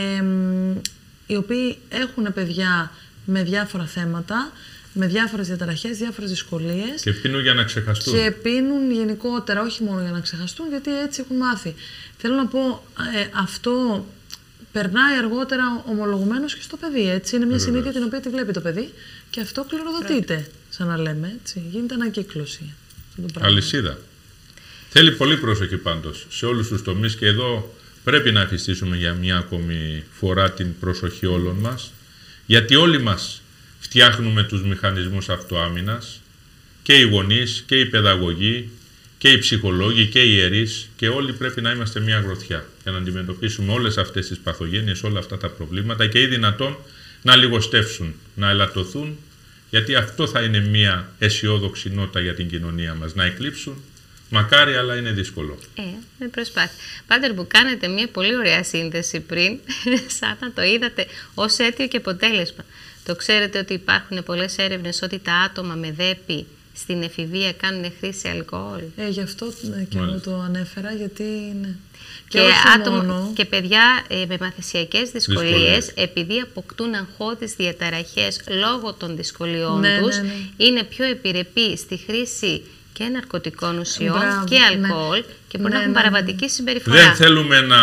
οι οποίοι έχουν παιδιά με διάφορα θέματα, με διάφορες διαταραχές, διάφορες δυσκολίες. Και πίνουν για να ξεχαστούν. Και πίνουν γενικότερα, όχι μόνο για να ξεχαστούν, γιατί έτσι έχουν μάθει. Θέλω να πω, ε, αυτό περνάει αργότερα ομολογουμένως και στο παιδί, έτσι. Είναι μια Βεβαίως. συνήθεια την οποία τη βλέπει το παιδί και αυτό κληροδοτείται, σαν να λέμε, έτσι. Γίνεται ανακύκλωση. Αλυσίδα. Θέλει πολύ πρόσοχη πάντως σε όλους τους τομείς και εδώ πρέπει να αφιστήσουμε για μια ακόμη φορά την προσοχή όλων μας, γιατί όλοι μας φτιάχνουμε τους μηχανισμούς αυτοάμυνας, και οι γονείς και οι παιδαγωγοί και οι ψυχολόγοι και οι ιερείς, και όλοι πρέπει να είμαστε μια γροθιά για να αντιμετωπίσουμε όλες αυτές τις παθογένειες, όλα αυτά τα προβλήματα και ή δυνατόν να λιγοστεύσουν, να ελαττωθούν, γιατί αυτό θα είναι μια αισιόδοξη νότα για την κοινωνία μας, να εκλείψουν. Μακάρι, αλλά είναι δύσκολο. Ε, με προσπάθεια. Πάτερ, που κάνετε μια πολύ ωραία σύνδεση πριν, σαν να το είδατε ως αίτιο και αποτέλεσμα. Το ξέρετε ότι υπάρχουν πολλές έρευνες ότι τα άτομα με δέπη στην εφηβεία κάνουν χρήση αλκοόλ. Ε, γι' αυτό και εγώ το ανέφερα, γιατί είναι... Και, και άτομα μόνο. Και παιδιά ε, με μαθησιακές δυσκολίες, δυσκολίες, επειδή αποκτούν αγχώδεις διαταραχές λόγω των δυσκολιών ναι, τους, ναι, ναι. είναι πιο επιρρεπή στη χρήση και ναρκωτικών ουσιών Μπράβο, και αλκοόλ ναι. και μπορεί ναι, να έχουν ναι, παραβατική ναι. συμπεριφορά. Δεν θέλουμε να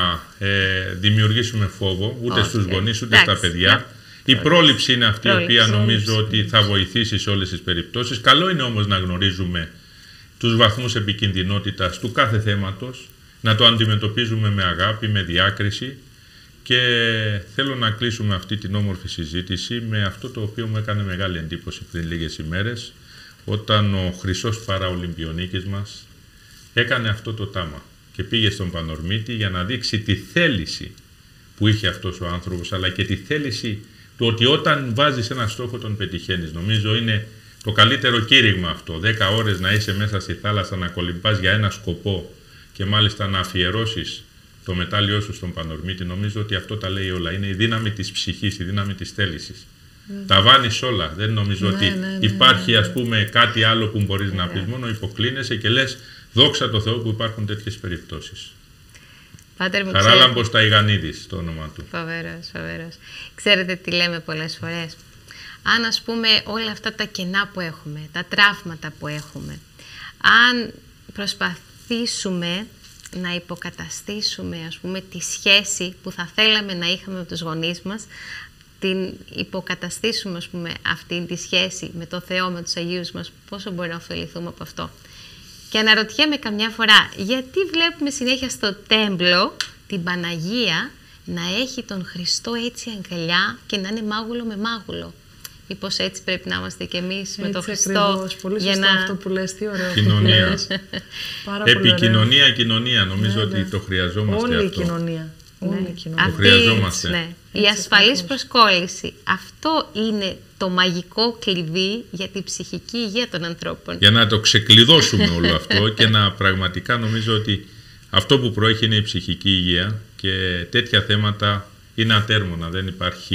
ε, δημιουργήσουμε φόβο ούτε Όχι, στους γονείς ούτε εντάξει, στα παιδιά. Ναι. Η πρόληψη είναι αυτή η οποία νομίζω ότι θα βοηθήσει σε όλες τις περιπτώσεις. Καλό είναι όμως να γνωρίζουμε τους βαθμούς επικινδυνότητας του κάθε θέματος, να το αντιμετωπίζουμε με αγάπη, με διάκριση, και θέλω να κλείσουμε αυτή την όμορφη συζήτηση με αυτό το οποίο μου έκανε μεγάλη εντύπωση πριν λίγες ημέρες, όταν ο χρυσός παραολυμπιονίκης μας έκανε αυτό το τάμα και πήγε στον Πανορμήτη για να δείξει τη θέληση που είχε αυτός ο άνθρωπος, αλλά και τη θέληση του ότι όταν βάζεις ένα στόχο τον πετυχαίνεις. Νομίζω είναι το καλύτερο κήρυγμα αυτό. Δέκα ώρες να είσαι μέσα στη θάλασσα, να κολυμπάς για ένα σκοπό και μάλιστα να αφιερώσεις το μετάλλιό σου στον Πανορμήτη. Νομίζω ότι αυτό τα λέει όλα. Είναι η δύναμη της ψυχής, η δύναμη της θέλησης. Mm. Τα βάνεις όλα. Δεν νομίζω ναι, ότι ναι, ναι, υπάρχει ναι, ναι. ας πούμε κάτι άλλο που μπορείς ναι. να πεις. Μόνο υποκλίνεσαι και λες δόξα τω Θεώ που υπάρχουν τέτοιες περιπτώσεις. Χαράλαμπος Ταϊγανίδης το όνομα του. Φοβερός, φοβερός. Ξέρετε τι λέμε πολλές φορές? Αν ας πούμε όλα αυτά τα κενά που έχουμε, τα τραύματα που έχουμε, αν προσπαθήσουμε να υποκαταστήσουμε ας πούμε τη σχέση που θα θέλαμε να είχαμε με τους γονείς μας, την υποκαταστήσουμε ας πούμε αυτή τη σχέση με το Θεό, με τους Αγίους μας, πόσο μπορεί να ωφεληθούμε από αυτό. Και αναρωτιέμαι καμιά φορά, γιατί βλέπουμε συνέχεια στο τέμπλο την Παναγία να έχει τον Χριστό έτσι αγκαλιά και να είναι μάγουλο με μάγουλο? Μήπως έτσι πρέπει να είμαστε κι εμείς έτσι με τον Χριστό? Ακριβώς. Πολύ σωστό να... αυτό που λες, τι ωραίο. Κοινωνία. Επικοινωνία, κοινωνία. Νομίζω ναι, ότι ναι. το χρειαζόμαστε Όλη αυτό. Η κοινωνία. Ναι. Όλη η κοινωνία. Το χρειαζόμαστε. Ναι. Η ασφαλής προσκόλληση. Αυτό είναι το μαγικό κλειδί για την ψυχική υγεία των ανθρώπων. Για να το ξεκλειδώσουμε όλο αυτό και να πραγματικά νομίζω ότι αυτό που προέχει είναι η ψυχική υγεία και τέτοια θέματα είναι ατέρμονα. Δεν υπάρχει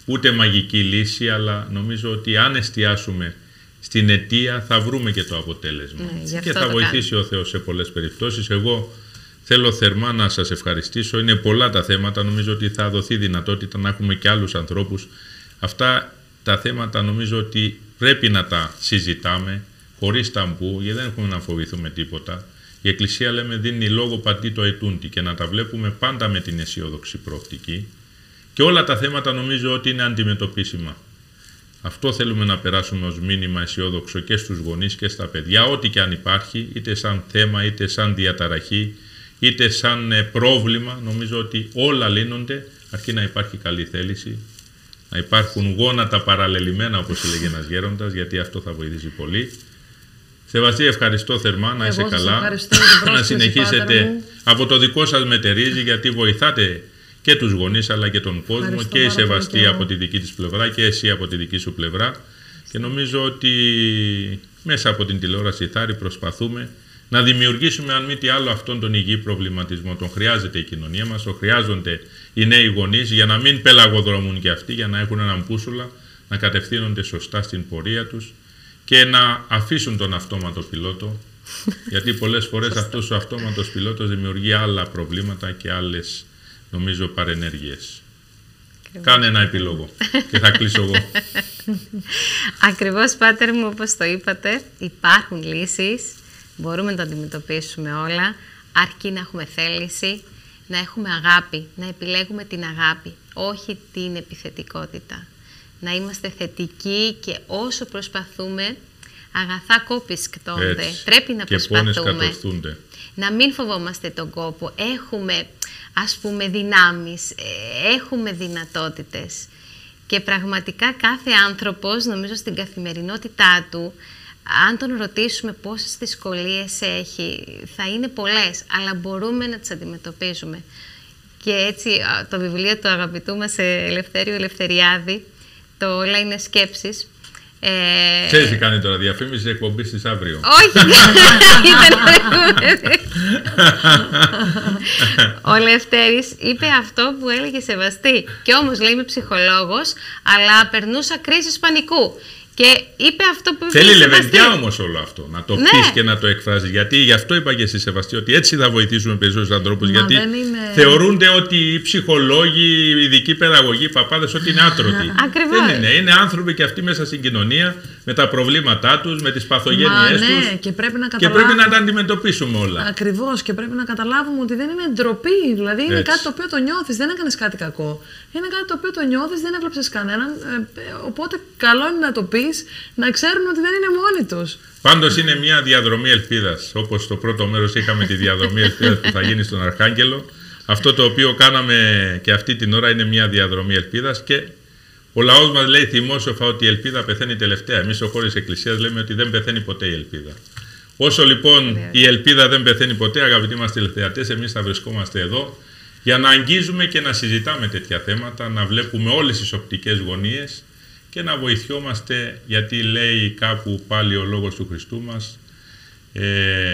ούτε μαγική λύση, αλλά νομίζω ότι αν εστιάσουμε στην αιτία θα βρούμε και το αποτέλεσμα. Ναι, και θα βοηθήσει κάνω. ο Θεός σε πολλές περιπτώσεις. Εγώ θέλω θερμά να σας ευχαριστήσω. Είναι πολλά τα θέματα. Νομίζω ότι θα δοθεί δυνατότητα να έχουμε και άλλους ανθρώπους. Αυτά τα θέματα νομίζω ότι πρέπει να τα συζητάμε χωρίς ταμπού, γιατί δεν έχουμε να φοβηθούμε τίποτα. Η Εκκλησία, λέμε, δίνει λόγο πατή το αιτούντι και να τα βλέπουμε πάντα με την αισιόδοξη προοπτική. Και όλα τα θέματα νομίζω ότι είναι αντιμετωπίσιμα. Αυτό θέλουμε να περάσουμε ως μήνυμα αισιόδοξο και στους γονείς και στα παιδιά. Ό,τι και αν υπάρχει, είτε σαν θέμα, είτε σαν διαταραχή, είτε σαν πρόβλημα, νομίζω ότι όλα λύνονται, αρκεί να υπάρχει καλή θέληση, να υπάρχουν γόνατα παραλληλημένα, όπως έλεγε ένας γέροντας, γιατί αυτό θα βοηθήσει πολύ. Σεβαστή, ευχαριστώ θερμά, να είσαι καλά, να συνεχίσετε. Από το δικό σας μετερίζει, γιατί βοηθάτε και τους γονείς αλλά και τον κόσμο. Ευχαριστώ, και η Σεβαστή και... από τη δική της πλευρά και εσύ από τη δική σου πλευρά. Και νομίζω ότι μέσα από την τηλεόραση Θάρη προσπαθούμε να δημιουργήσουμε, αν μη τι άλλο, αυτόν τον υγιή προβληματισμό. Τον χρειάζεται η κοινωνία μας, τον χρειάζονται οι νέοι γονείς για να μην πελαγοδρομούν και αυτοί, για να έχουν έναν μπούσουλα, να κατευθύνονται σωστά στην πορεία τους και να αφήσουν τον αυτόματο πιλότο, γιατί πολλές φορές αυτός ο αυτόματος πιλότος δημιουργεί άλλα προβλήματα και άλλες, νομίζω, παρενέργειες. Κάνε ένα επιλόγο και θα κλείσω εγώ. Ακριβώς, Πάτερ μου, όπως το είπατε, υπάρχουν λύσεις, μπορούμε να το αντιμετωπίσουμε όλα, αρκεί να έχουμε θέληση, να έχουμε αγάπη, να επιλέγουμε την αγάπη, όχι την επιθετικότητα. Να είμαστε θετικοί και όσο προσπαθούμε, αγαθά κόπης κτώνται. Πρέπει να και προσπαθούμε. Να μην φοβόμαστε τον κόπο. Έχουμε, ας πούμε, δυνάμεις, έχουμε δυνατότητες. Και πραγματικά κάθε άνθρωπος, νομίζω, στην καθημερινότητά του, αν τον ρωτήσουμε πόσες δυσκολίες έχει, θα είναι πολλές, αλλά μπορούμε να τις αντιμετωπίζουμε. Και έτσι το βιβλίο του αγαπητού μας Ελευθέριου Ελευθεριάδη, το «Όλα είναι σκέψεις». Ε... Ξέρεις τι κάνει τώρα, διαφήμιση εκπομπής της αύριο. Όχι, ο Λευτέρης είπε αυτό που έλεγε Σεβαστή. Και όμως, λέει, είμαι ψυχολόγος, αλλά περνούσα κρίσεις πανικού. Και είπε αυτό που είπε. Θέλει λεβεντιά όμως όλο αυτό, να το ναι. πεις και να το εκφράσεις. Γιατί γι' αυτό είπα και εσύ, Σεβαστή, ότι έτσι θα βοηθήσουμε περισσότερους ανθρώπους. Μα γιατί είναι... θεωρούνται ότι οι ψυχολόγοι, οι ειδικοί παιδαγωγοί, οι παπάδες, ότι είναι άτρωτοι. Ακριβώς. Δεν είναι. Είναι άνθρωποι και αυτοί μέσα στην κοινωνία, με τα προβλήματά τους, με τις παθογένειές ναι, τους. Και πρέπει, να και πρέπει να τα αντιμετωπίσουμε όλα. Ακριβώς. Και πρέπει να καταλάβουμε ότι δεν είναι ντροπή. Δηλαδή είναι έτσι. Κάτι το οποίο το νιώθεις, δεν έκανες κάτι κακό. Είναι κάτι το οποίο το νιώθεις, δεν έβλεψες κανέναν. Ε, οπότε καλό είναι να το πεις, να ξέρουν ότι δεν είναι μόνοι τους. Πάντως είναι μια διαδρομή ελπίδας. Όπως στο πρώτο μέρος είχαμε τη διαδρομή ελπίδας που θα γίνει στον Αρχάγγελο. Αυτό το οποίο κάναμε και αυτή την ώρα είναι μια διαδρομή ελπίδας. Και ο λαός μας λέει θυμόσοφα ότι η ελπίδα πεθαίνει τελευταία. Εμείς ο χώρος της Εκκλησίας λέμε ότι δεν πεθαίνει ποτέ η ελπίδα. Όσο λοιπόν yeah. η ελπίδα δεν πεθαίνει ποτέ, αγαπητοί μας τηλεθεατές, εμείς θα βρισκόμαστε εδώ για να αγγίζουμε και να συζητάμε τέτοια θέματα, να βλέπουμε όλες τις οπτικές γωνίες και να βοηθιόμαστε, γιατί λέει κάπου πάλι ο λόγος του Χριστού μας, ε,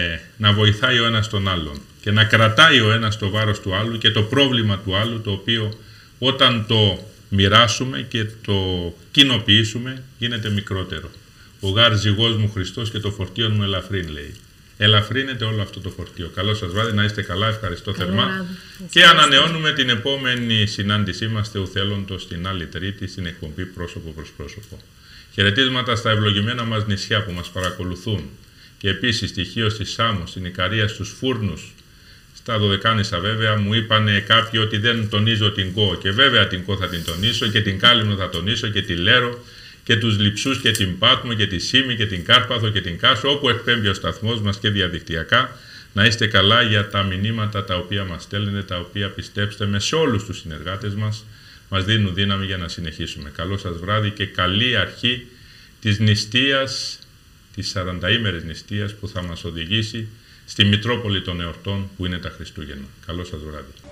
να βοηθάει ο ένας τον άλλον και να κρατάει ο ένας το βάρος του άλλου και το πρόβλημα του άλλου, το οποίο όταν το μοιράσουμε και το κοινοποιήσουμε γίνεται μικρότερο. Ο γάρ ζυγός μου Χριστός και το φορτίο μου ελαφρύν, λέει. Ελαφρύνεται όλο αυτό το φορτίο. Καλό σας βράδυ, να είστε καλά, ευχαριστώ Καλή θερμά. ράδι. Και ανανεώνουμε την επόμενη συνάντησή μας Θεουθέλοντος την άλλη Τρίτη στην εκπομπή Πρόσωπο προς Πρόσωπο. Χαιρετίσματα στα ευλογημένα μας νησιά που μας παρακολουθούν και επίσης στη Χίο, στη Σάμο, στην Ικαρία, στους Φούρνους, στα Δωδεκάνησα βέβαια. Μου είπανε κάποιοι ότι δεν τονίζω την Κο, και βέβαια την Κο θα την τονίσω και την Κάλυμνο θα τονίσω και τη Λέρο και τους Λειψούς και την Πάτμο και τη Σύμη και την Κάρπαθο και την Κάσο, όπου εκπέμπει ο σταθμός μας και διαδικτυακά. Να είστε καλά για τα μηνύματα τα οποία μας στέλνετε, τα οποία, πιστέψτε με, σε όλους τους συνεργάτες μας μας δίνουν δύναμη για να συνεχίσουμε. Καλό σας βράδυ και καλή αρχή της νηστείας, της σαρανταήμερης νηστείας που θα μας οδηγήσει στη Μητρόπολη των Εορτών που είναι τα Χριστούγεννα. Καλό σας βράδυ.